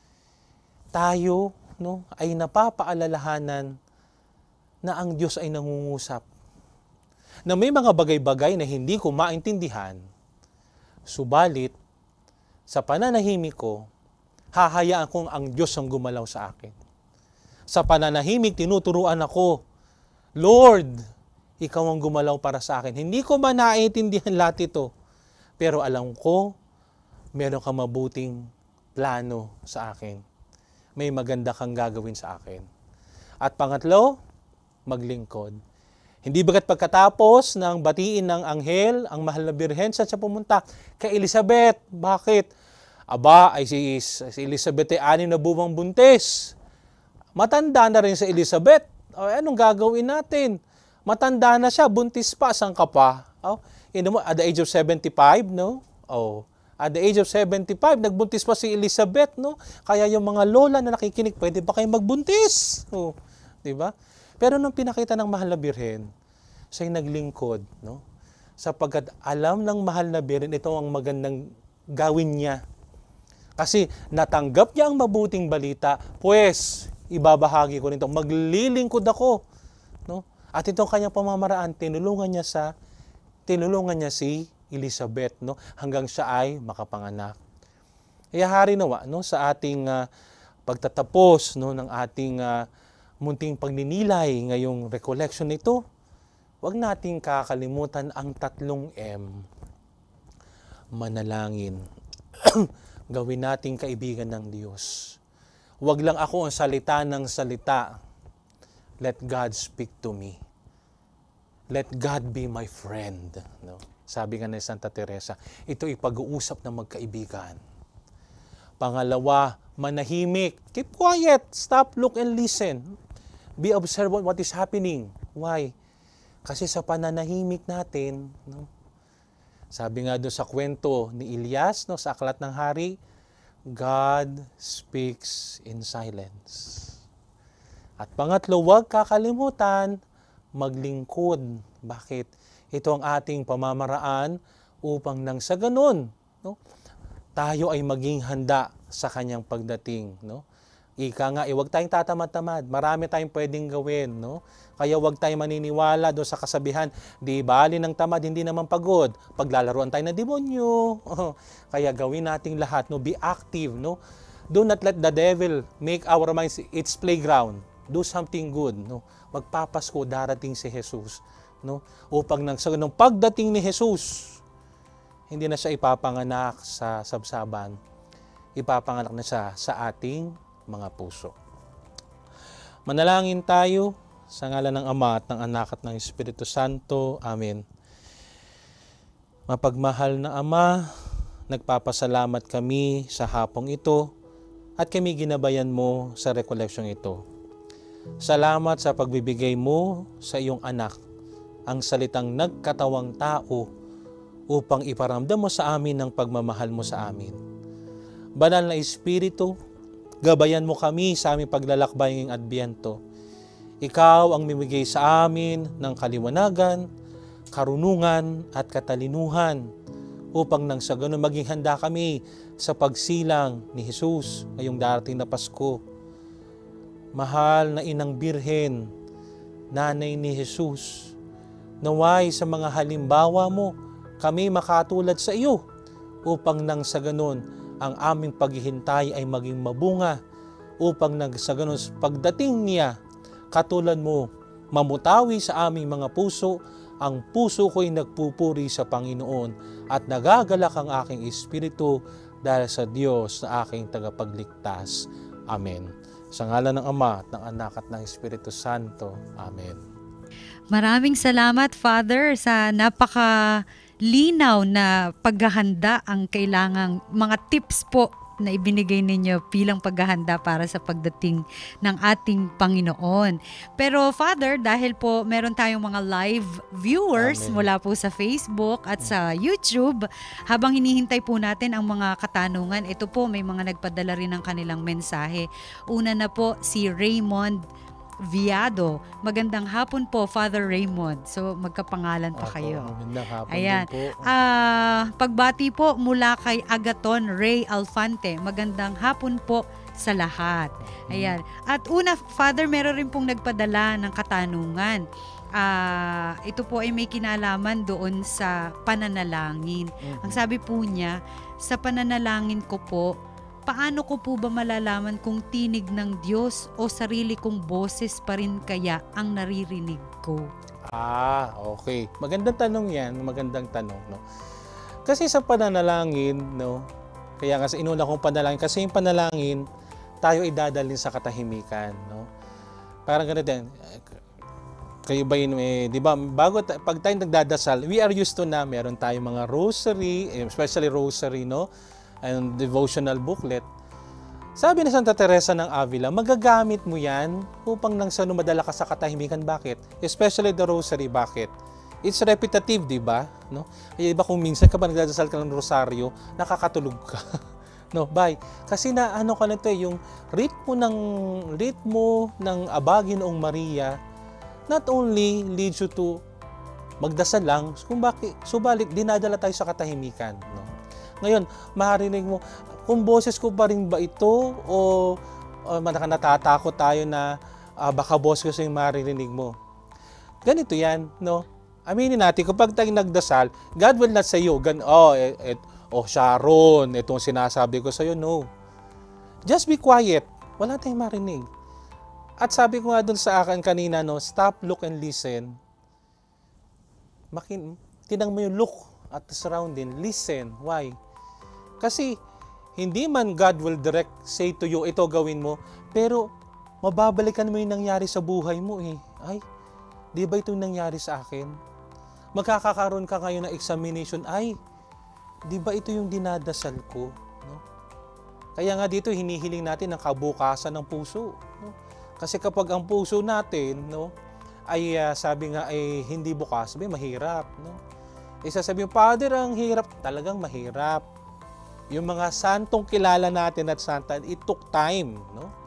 tayo, no, ay napapaalalahanan na ang Diyos ay nangungusap. Na may mga bagay-bagay na hindi ko maintindihan, subalit sa pananahimik ko, hahayaan kong ang Diyos ang gumalaw sa akin. Sa pananahimik, tinuturuan ako, Lord, ikaw ang gumalaw para sa akin. Hindi ko man naiintindihan lahat ito, pero alam ko, meron kang mabuting plano sa akin. May maganda kang gagawin sa akin. At pangatlo, maglingkod. Hindi bagat pagkatapos ng batiin ng anghel, ang mahal na birhen, saan siya pumunta? Kay Elizabeth. Bakit? Aba, ay si, si Elizabeth ay anim na buwang buntis. Matanda na rin si Elizabeth. O, anong gagawin natin? Matanda na siya, buntis pa, saan ka pa? Oh, you know, at the age of seventy-five, no? Oh, at the age of seventy-five, nagbuntis pa si Elizabeth, no? Kaya yung mga lola na nakikinig, pwede ba kayo magbuntis? Oh, di ba? Pero nung pinakita ng mahal na birhen, siya'y naglingkod, no? Sapagkat alam ng mahal na birhen, ito ang magandang gawin niya. Kasi natanggap niya ang mabuting balita, pues ibabahagi ko nito, maglilingkod ako, no? At itong kanyang pamamaraan, tinulungan niya sa tinulungan niya si Elizabeth, no, hanggang siya ay makapanganak. Kaya hari nawa, no, sa ating uh, pagtatapos, no, ng ating uh, munting pagninilay ngayong recollection nito, huwag nating kakalimutan ang tatlong M. Manalangin. Gawin nating kaibigan ng Diyos. Huwag lang ako ang salita ng salita. Let God speak to me. Let God be my friend. No? Sabi nga ni Santa Teresa, ito ipag-uusap ng magkaibigan. Pangalawa, manahimik. Keep quiet. Stop, look, and listen. Be observant what is happening. Why? Kasi sa pananahimik natin, no? Sabi nga doon sa kwento ni Elias, no, sa Aklat ng Hari, God speaks in silence. At pangatlo, huwag kakalimutan maglingkod. Bakit? Ito ang ating pamamaraan upang nang sa ganun, no, tayo ay maging handa sa kanyang pagdating. No? Ika nga, eh, huwag tayong tatamad-tamad. Marami tayong pwedeng gawin. No? Kaya huwag tayong maniniwala doon sa kasabihan, di bali ng tamad, hindi naman pagod. Paglalaruan tayo ng demonyo. Kaya gawin nating lahat. No? Be active. No? Do not let the devil make our minds its playground. Do something good. No? Magpapasko, darating si Jesus. No? Upang nang sa ganung pagdating ni Jesus, hindi na siya ipapanganak sa sabsaban. Ipapanganak na siya sa ating mga puso. Manalangin tayo sa ngalan ng Ama at ng Anak at ng Espiritu Santo. Amen. Mapagmahal na Ama, nagpapasalamat kami sa hapong ito at kami ginabayan mo sa recollection ito. Salamat sa pagbibigay mo sa iyong anak, ang salitang nagkatawang tao upang iparamdam mo sa amin ang pagmamahal mo sa amin. Banal na Espiritu, gabayan mo kami sa aming paglalakbay ng Adbyento. Ikaw ang mimigay sa amin ng kaliwanagan, karunungan at katalinuhan upang nang sa ganun maging handa kami sa pagsilang ni Jesus ngayong darating na Pasko. Mahal na Inang Birhen, Nanay ni Jesus, naway sa mga halimbawa mo kami makatulad sa iyo upang nang sa ganun ang aming paghihintay ay maging mabunga upang nang sa ganun pagdating niya katulad mo mamutawi sa aming mga puso. Ang puso ko'y nagpupuri sa Panginoon at nagagalak ang aking espiritu dahil sa Diyos na aking tagapagligtas. Amen. Sa ngalan ng Ama, ng Anak at ng Espiritu Santo. Amen. Maraming salamat, Father, sa napaka linaw na paghahanda ang kailangang mga tips po na ibinigay ninyo bilang paghahanda para sa pagdating ng ating Panginoon. Pero Father, dahil po meron tayong mga live viewers Amen. mula po sa Facebook at sa YouTube, habang hinihintay po natin ang mga katanungan, ito po may mga nagpadala rin ng kanilang mensahe. Una na po si Raymond Viado. Magandang hapon po, Father Raymond. So, magkapangalan pa Ako, kayo. magandang hapon Ayan. din po. Ah, pagbati po mula kay Agaton Ray Alfante. Magandang hapon po sa lahat. Ayan. At una, Father, meron rin pong nagpadala ng katanungan. Ah, ito po ay may kinalaman doon sa pananalangin. Mhm. Ang sabi po niya, sa pananalangin ko po, paano ko po ba malalaman kung tinig ng Diyos o sarili kong boses pa rin kaya ang naririnig ko? Ah, okay. Magandang tanong yan. Magandang tanong, no? Kasi sa pananalangin, no? Kaya nga sa inuna kong panalangin, kasi yung panalangin, tayo ay dadalhin sa katahimikan, no? Parang ganito yan. Kayo ba yun, eh, di ba, bago, pag tayo nagdadasal, we are used to na, meron tayong mga rosary, especially rosary, no? And devotional booklet. Sabi ni Santa Teresa ng Avila, magagamit mo yan upang nang sa madala ka sa katahimikan. Bakit? Especially the rosary. Bakit? It's repetitive, di ba? No? Kaya iba kung minsan ka ba nagdadasal ka ng rosaryo, nakakatulog ka. No, bye. Kasi na ano ka na ito, yung ritmo ng ritmo ng Abagi Noong Maria not only leads you to magdasal lang, kung bakit, subalit dinadala tayo sa katahimikan, no? Ngayon, marinig mo, kung boses ko pa rin ba ito o uh, natatakot tayo na uh, baka boses ko yung maririnig mo. Ganito yan, no? Aminin natin, kapag tayo nagdasal, God will not say you, gan oh, et, et, oh, Sharon, itong sinasabi ko sa'yo, no. Just be quiet. Wala tayong marinig. At sabi ko nga dun sa akin kanina, no, stop, look, and listen. Makin, tinang mo yung look at the surrounding. Listen. Why? Kasi, hindi man God will direct, say to you, ito gawin mo, pero mababalikan mo yung nangyari sa buhay mo eh. Ay, di ba ito yung nangyari sa akin? Magkakakaroon ka ngayon ng examination, ay, di ba ito yung dinadasal ko? No? Kaya nga dito, hinihiling natin ang kabukasan ng puso. No? Kasi kapag ang puso natin, no, ay uh, sabi nga ay hindi bukas, sabi mahirap. No? Isa sabi, Father, ang hirap, talagang mahirap. Yung mga santong kilala natin at santa, it took time. No?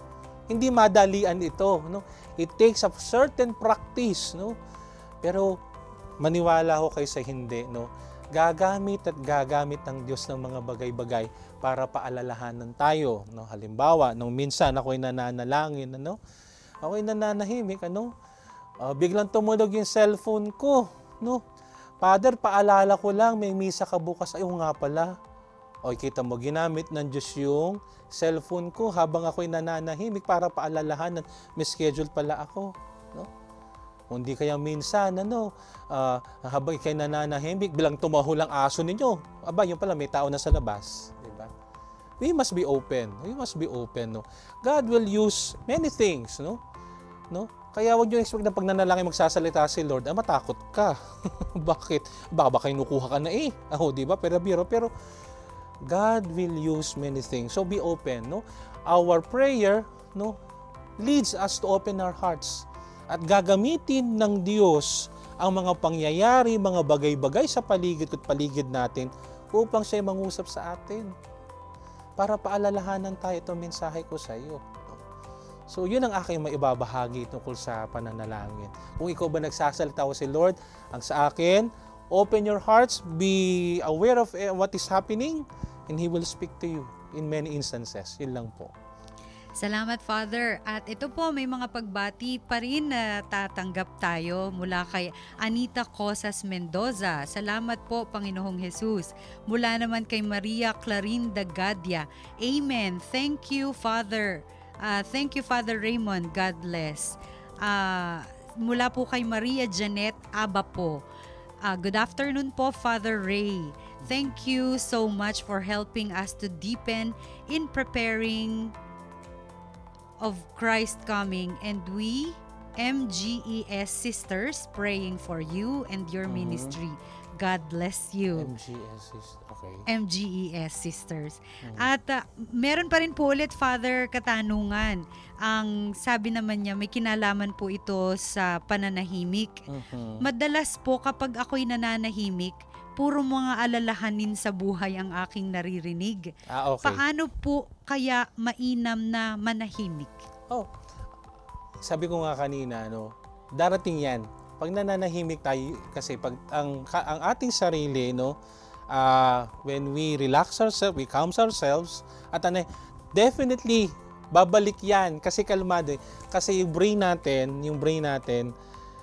Hindi madalian ito, no? It takes a certain practice, no? Pero maniwala ho kayo sa hindi, no? Gagamit at gagamit ng Diyos ng mga bagay-bagay para paalalahanan tayo, no? Halimbawa, nung minsan ako'y nananalangin, ano? Ako'y nananahimik, ano? Uh, biglang tumunog yung cellphone ko, no? Father, paalala ko lang, may misa ka bukas. Ay, nga pala. O, kita mo, ginamit ng Diyos yung cellphone ko habang ako'y nananahimik para paalalahanan. May schedule pala ako, no? Hindi kaya minsan, ano, uh, habang ikay nananahimik, bilang tumaho lang aso ninyo. Aba, yun pala, may tao na sa labas. Diba? We must be open. We must be open, no? God will use many things, no? No? Kaya huwag nyo expect na pag nanalangin magsasalita si Lord, ah, matakot ka. Bakit? Baka ba kinukuha ka na eh. Ako, di ba? Pero biro, pero God will use many things. So be open, no? Our prayer, no, leads us to open our hearts. At gagamitin ng Diyos ang mga pangyayari, mga bagay-bagay sa paligid at paligid natin upang siya mangusap sa atin. Para paalalahanan tayo, itong mensahe ko sa iyo. So, yun ang aking maibabahagi tungkol sa pananalangin. Kung ikaw ba nagsasalita o si Lord, ang sa akin, open your hearts, be aware of what is happening, and He will speak to you in many instances. Yun lang po. Salamat, Father. At ito po, may mga pagbati pa rin na tatanggap tayo mula kay Anita Cosas Mendoza. Salamat po, Panginoong Jesus. Mula naman kay Maria Clarinda Gadia. Amen. Thank you, Father. Uh, thank you, Father Raymond. God bless. Uh, mula po kay Maria Janet Aba po. Uh, good afternoon po, Father Ray. Thank you so much for helping us to deepen in preparing of Christ coming, and we M G E S sisters praying for you and your mm-hmm. ministry. God bless you. M G E S sisters. Okay. M G E S sisters. Mm-hmm. At uh, meron pa rin po ulit, Father, katanungan. Ang sabi naman niya, may kinalaman po ito sa pananahimik. Mm-hmm. Madalas po kapag ako'y nananahimik, puro mga alalahanin sa buhay ang aking naririnig. Ah, okay. Paano po kaya mainam na manahimik? Oh, sabi ko nga kanina, no, darating yan. Pag nananahimik tayo, kasi pag ang, ang ating sarili, no, uh, when we relax ourselves, we calm ourselves, at ano, definitely, babalik yan. Kasi kalmado. Kasi yung brain natin, yung brain natin,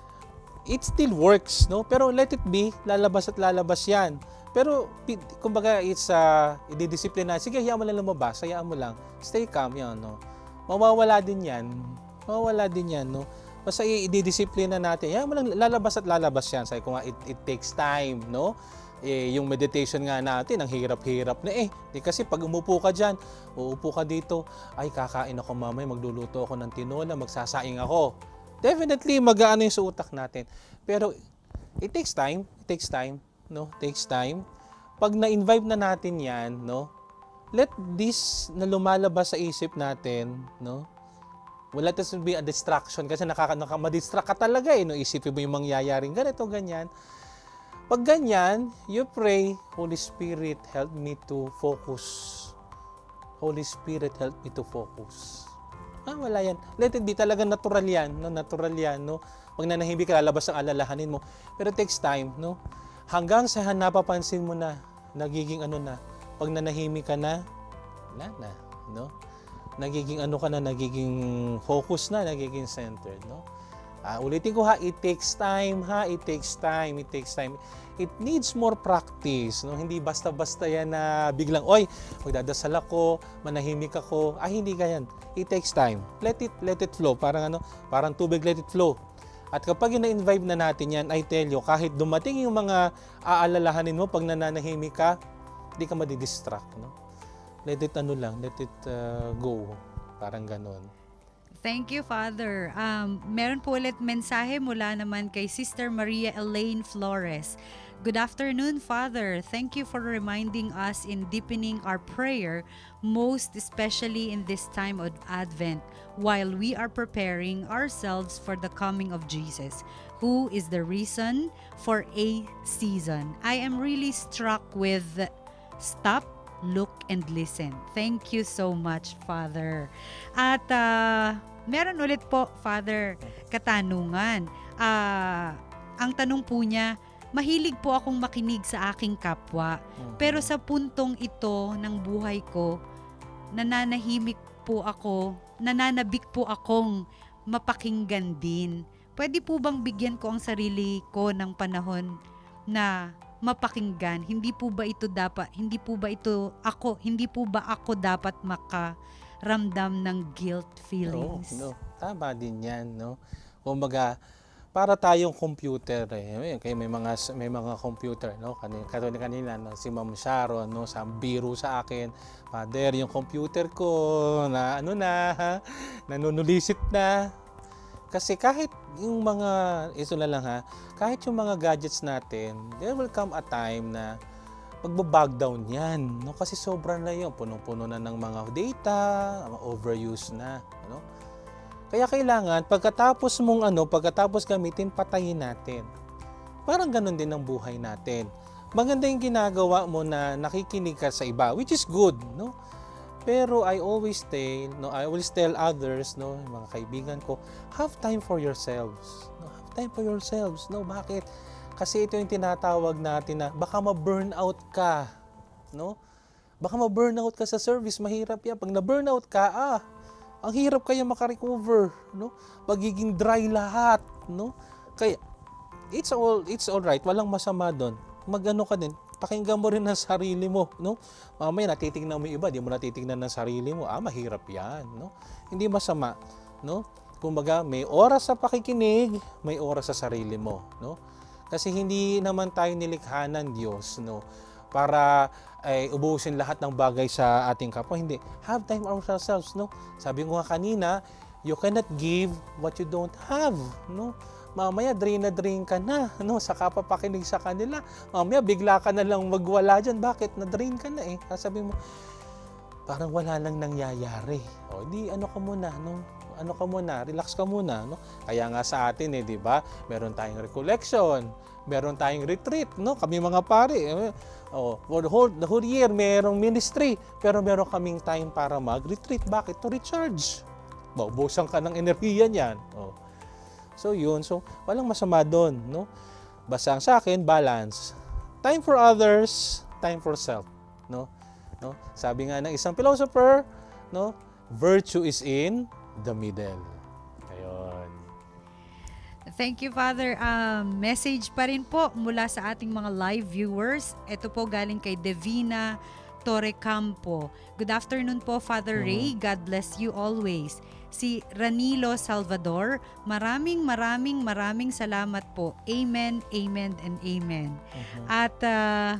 it still works, no? Pero let it be, lalabas at lalabas yan. Pero, kumbaga, it's, uh, i-discipline na, sige, hayaan mo lang lumabas, hayaan mo lang, stay calm, yan, no? Mawawala din yan, mawawala din yan, no? Basta i-discipline na natin, hayaan mo lang, lalabas at lalabas yan. Sabi ko nga, it, it takes time, no? Eh, yung meditation nga natin, ang hirap-hirap na eh. Di kasi pag umupo ka dyan, uupo ka dito, ay, kakain ako mamay, magluluto ako ng tinola, magsasaing ako. Definitely mag-aano yung sa utak natin. Pero it takes time, it takes time, no? It takes time. Pag na-invite na natin 'yan, no? Let this na lumalabas sa isip natin, no? Well, let this be a distraction kasi nakaka nakama-distract ka talaga eh, no? Isipin mo yung mangyayaring ganito, ganyan. Pag ganyan, you pray, Holy Spirit, help me to focus. Holy Spirit, help me to focus. Ah, wala yan. Let it be. Talagang natural yan. No? Natural yan. No? Pag nanahimik ka, lalabas ang alalahanin mo. Pero it takes time. No? Hanggang sa napapansin mo na, nagiging ano na. Pag nanahimik ka na, wala na. No? Nagiging ano ka na, nagiging focus na, nagiging centered. No? Ah, ulitin ko ha, it takes time ha, it takes time, it takes time. It needs more practice, no? Hindi basta-basta yan na biglang, oy, magdadasal ako, manahimik ako. Ay, hindi ganyan. It takes time. Let it, let it flow. Parang ano, parang tubig, let it flow. At kapag na-invite na natin yan, I tell you, kahit dumating yung mga aalalahanin mo pag nananahimik ka, hindi ka madidistract, no? Let it ano lang, let it uh, go. Parang ganon. Thank you, Father. Um, meron po ulit mensahe mula naman kay Sister Maria Elaine Flores. Good afternoon, Father. Thank you for reminding us in deepening our prayer, most especially in this time of Advent, while we are preparing ourselves for the coming of Jesus, who is the reason for a season. I am really struck with stop, look and listen. Thank you so much, Father. At uh, meron ulit po, Father, katanungan. Ah, ang tanong po niya, mahilig po akong makinig sa aking kapwa. Pero sa puntong ito ng buhay ko, nananahimik po ako, nananabik po akong mapakinggan din. Pwede po bang bigyan ko ang sarili ko ng panahon na mapakinggan? Hindi po ba ito dapat, hindi po ba ito ako, hindi po ba ako dapat makaramdam ng guilt feelings? No, no. Tama din yan, no? Kumbaga, para tayong computer eh. Okay, may mga may mga computer, no? Kanina kanina, kanina no? Si Ma'am Sharon, no, sa biro sa akin, Father, yung computer ko na ano na, ha? Nanunulisit na. Kasi kahit yung mga, ito na lang ha, kahit yung mga gadgets natin, there will come a time na magba-bog down yan, no? Kasi sobra na yun, punong-puno na ng mga data, overuse na, no? Kaya kailangan, pagkatapos mong ano, pagkatapos gamitin, patayin natin. Parang ganun din ang buhay natin. Maganda yung ginagawa mo na nakikinig ka sa iba, which is good, no? Pero I always tell, no, I always tell others, no, mga kaibigan ko, have time for yourselves. No, have time for yourselves. No, bakit? Kasi ito yung tinatawag natin na baka ma-burnout ka, no? Baka ma-burnout ka sa service, mahirap yan. Pag na-burnout ka, ah, ang hirap kaya makarecover, no? Magiging dry lahat, no? Kaya it's all it's all right, walang masama doon. Magano ka din, pakinggan mo rin ang sarili mo, no? Mamaya natitingnan mo 'yung iba, di mo natitingnan ng sarili mo. Ah, mahirap 'yan, no? Hindi masama, no? Kumbaga, may oras sa pakikinig, may oras sa sarili mo, no? Kasi hindi naman tayo nilikha ng Diyos, no, para ay ubusin lahat ng bagay sa ating kapwa. Hindi. Have time for ourselves, no? Sabi ko nga kanina, you cannot give what you don't have, no? Mamaya drain na drain ka na, no? Sa kapapakinig sa kanila. Mamaya bigla ka na lang magwala dyan. Bakit? Na-drain ka na eh. Sabi mo, parang wala lang nangyayari. O, di ano ka muna, no? Ano ka muna, relax ka muna, no? Kaya nga sa atin eh, di ba? Meron tayong recollection, meron tayong retreat, no? Kami mga pare, oh, for the whole, the whole year merong ministry, pero meron kaming time para mag-retreat. Bakit? To recharge. Maubusan ka ng enerhiya niyan. Oh. So yun, so walang masama doon, no? Basta ang sa akin, balance. Time for others, time for self, no? No? Sabi nga ng isang philosopher, no? Virtue is in the middle. Ayun. Thank you, Father. Um, message pa rin po mula sa ating mga live viewers. Ito po galing kay Devina Torrecampo. Good afternoon po, Father Ray. God bless you always. Si Ranilo Salvador, maraming maraming maraming salamat po. Amen, amen, and amen. Uh-huh. At uh,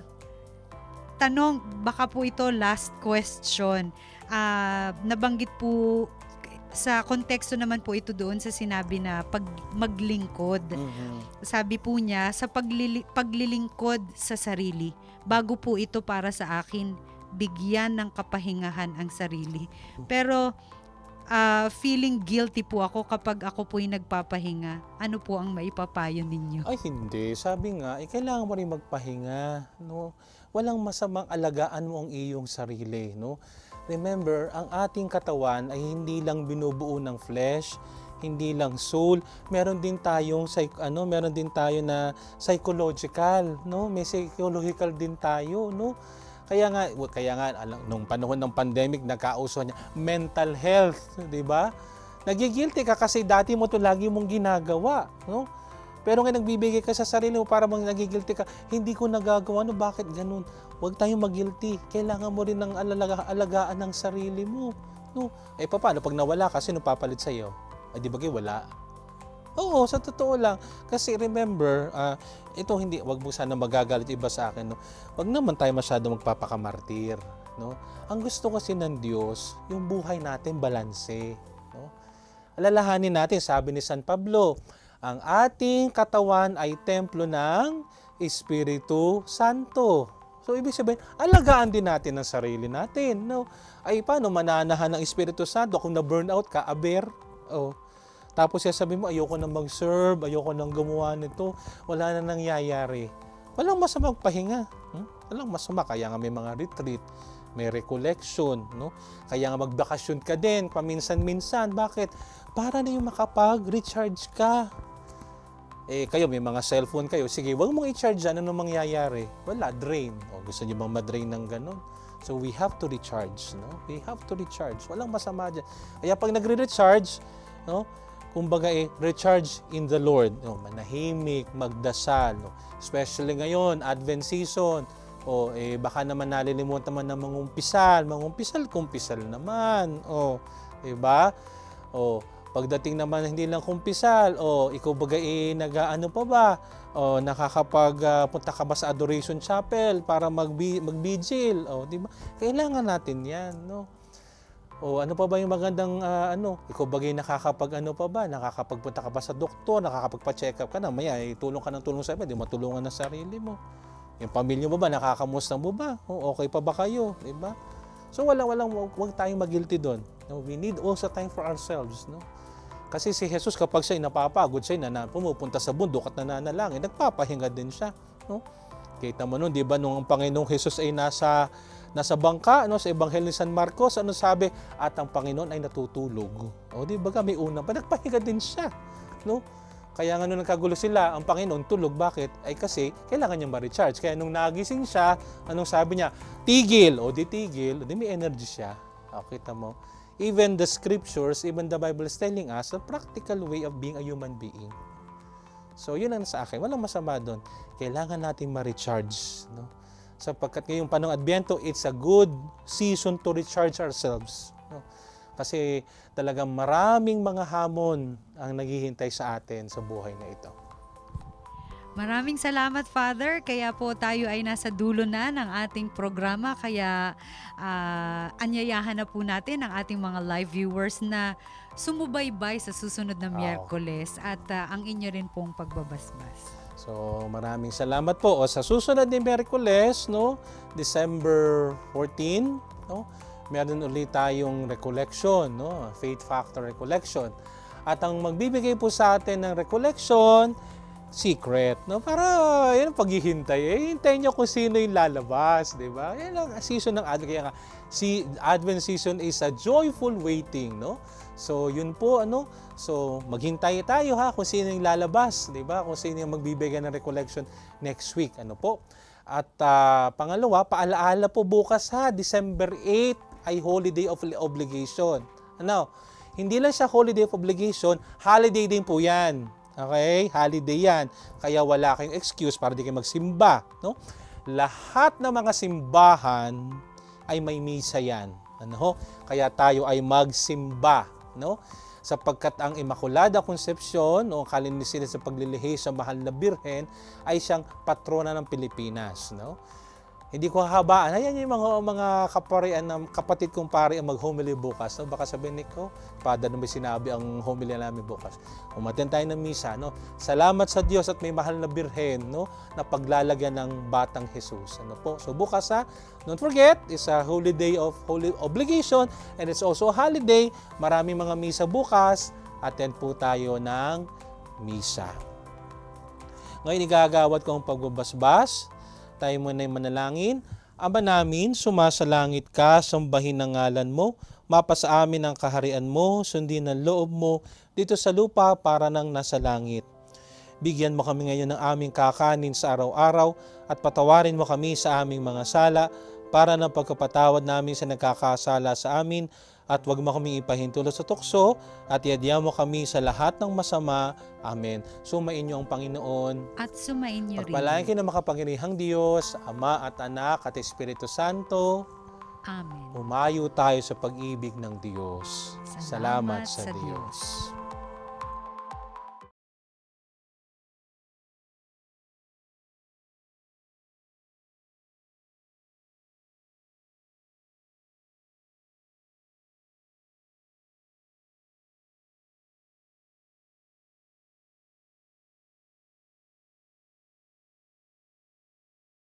tanong, baka po ito last question. Uh, nabanggit po sa konteksto naman po ito doon sa sinabi na pag maglingkod. Mm-hmm. Sabi po niya, sa paglili, paglilingkod sa sarili, bago po ito para sa akin, bigyan ng kapahingahan ang sarili. Pero uh, feeling guilty po ako kapag ako po'y nagpapahinga. Ano po ang maipapayo ninyo? Ay hindi, sabi nga, eh, kailangan mo rin magpahinga, no? Walang masamang alagaan mo ang iyong sarili, no? Remember, ang ating katawan ay hindi lang binubuo ng flesh, hindi lang soul, meron din tayong ano, meron din tayo na psychological, no? May psychological din tayo, no? Kaya nga, kaya nga nung panahon ng pandemic nagkauso niya mental health, 'di ba? Nagigilty ka kasi dati mo 'to lagi mong ginagawa, no? Pero ngayon nagbibigay ka sa sarili mo para mang nagigilty ka, hindi ko nagagawa, no, bakit ganun? Huwag tayong mag-guilty. Kailangan mo rin ng alaga, alagaan ng sarili mo. No? Eh, paano? Pag nawala ka, sino papalit sa'yo? Ay, di ba kayo wala? Oo, sa totoo lang. Kasi remember, uh, ito hindi, wag mo sana magagalit iba sa akin. No? Wag naman tayo masyado magpapakamartir. No? Ang gusto kasi ng Diyos, yung buhay natin balanse. No? Alalahanin natin, sabi ni San Pablo, ang ating katawan ay templo ng Espiritu Santo. So, ibig sabihin, alagaan din natin ang sarili natin. No? Ay, paano mananahan ng Espiritu Santo? Kung na-burnout ka, aber. Oh. Tapos sabi mo, ayoko nang mag-serve, ayoko nang gumawa nito, wala na nangyayari. Walang masama magpahinga. Hmm? Walang masama, kaya nga may mga retreat. may recollection, no? Kaya nga magbakasyon ka din, paminsan-minsan. Bakit? Para na yung makapag-recharge ka. Eh, kayo, may mga cellphone kayo. Sige, wag mong i-charge yan. Ano mangyayari? Wala, drain. O, gusto niyo bang ma-drain ng ganun? So, we have to recharge, no? We have to recharge. Walang masama dyan. Kaya pag nagre-recharge, no? Kumbaga, eh, recharge in the Lord. No? Manahimik, magdasal. No? Especially ngayon, Advent season. O, eh, baka naman nalilimutan naman ng mangumpisal. Mangumpisal, kumpisal naman. O, diba? O, pagdating naman hindi lang kumpisal, o ikaw baga eh, nag-ano pa ba? O nakakapag-punta uh, ka ba sa Adoration Chapel para mag-vigil? O, di ba? Kailangan natin yan, no? O ano pa ba yung magandang uh, ano? Ikaw bagay nakakapag ano pa ba? Nakakapagpunta ka ba sa doktor? Nakakapagpa-check up ka na? Maya, eh, tulong ka ng tulong sa iba, di matulungan na sarili mo. Yung pamilya mo ba, nakakamusta mo ba? O, okay pa ba kayo? Di ba? So, walang, walang, huwag tayong mag-guilty doon. No? We need also time for ourselves, no? Kasi si Jesus kapag siya'y napapagod, siya'y na, pumupunta sa bundok at nananalangin, nagpapahinga din siya. No? Kita mo nun, di ba, nung ang Panginoong Jesus ay nasa, nasa bangka, no, sa Ebanghelyo ni San Marcos, ano sabi? At ang Panginoon ay natutulog. O di ba, may unang pa, nagpahinga din siya. No? Kaya nga nung nagkagulo sila, ang Panginoon tulog. Bakit? Ay kasi kailangan niya ma-recharge. Kaya nung nagising siya, anong sabi niya? Tigil. O di tigil, o di may energy siya. O, kita mo? Even the scriptures, even the Bible is telling us a practical way of being a human being. So, yun ang sa akin. Walang masama doon. Kailangan natin ma-recharge. No? Sapagkat ngayong panong Adbyento, it's a good season to recharge ourselves. No? Kasi talagang maraming mga hamon ang naghihintay sa atin sa buhay na ito. Maraming salamat, Father. Kaya po tayo ay nasa dulo na ng ating programa. Kaya uh, anyayahan na po natin ang ating mga live viewers na sumubaybay sa susunod na Miyerkules at uh, ang inyo rin pong pagbabasbas. So, maraming salamat po. O, sa susunod na Miyerkules, no, December fourteenth, no, meron ulit tayong recollection, no, Faith Factor Recollection. At ang magbibigay po sa atin ng recollection, secret, no? Para yan ang paghihintay. Eh, hintayin nyo kung sino yung lalabas, di ba? Yan ang season ng Advent. Kaya nga, si Advent season is a joyful waiting, no? So, yun po, ano? So, maghintay tayo ha kung sino yung lalabas, di ba? Kung sino yung magbibigay ng recollection next week, ano po? At uh, pangalawa, paalaala po bukas ha, December eighth ay holiday of obligation. Ano? Hindi lang siya holiday of obligation, holiday din po yan. Okay? Holiday yan. Kaya wala kayong excuse para di kayo magsimba. No? Lahat ng mga simbahan ay may misa yan. Ano? Kaya tayo ay magsimba. No? Sapagkat ang Immaculada Concepcion o kalinisin sa paglilihi sa mahal na Birhen ay siyang patrona ng Pilipinas. No? Hindi ko hahabaan. Ayan yung mga, mga kaparian, kapatid kong pari ang mag-homily bukas. No? Baka sabihin ko, Pada na may sinabi ang homily namin bukas. Umaten tayo ng misa. No? Salamat sa Diyos at may mahal na Birhen, no? na paglalagyan ng Batang Jesus. Ano po? So bukas ha, don't forget, it's a holy day of holy obligation and it's also a holiday. Maraming mga misa bukas. Attend po tayo ng misa. Ngayon igagawad ko ang pagbabasbas. Tayo muna ay manalangin. Ama namin, sumasalangit ka, sambahin ang ngalan mo, mapasa amin ang kaharian mo, sundin ang loob mo, dito sa lupa para nang nasa langit. Bigyan mo kami ngayon ng aming kakanin sa araw-araw at patawarin mo kami sa aming mga sala para ng pagkapatawad namin sa nagkakasala sa amin at huwag mo kami ipahintulot sa tukso at iadya mo kami sa lahat ng masama. Amen. Sumainyo ang Panginoon. At sumainyo rin. Pagpalain kayo ng makapangyarihang Diyos, Ama at Anak at Espiritu Santo. Amen. Umayo tayo sa pag-ibig ng Diyos. Salamat, Salamat sa, sa Diyos. Diyos.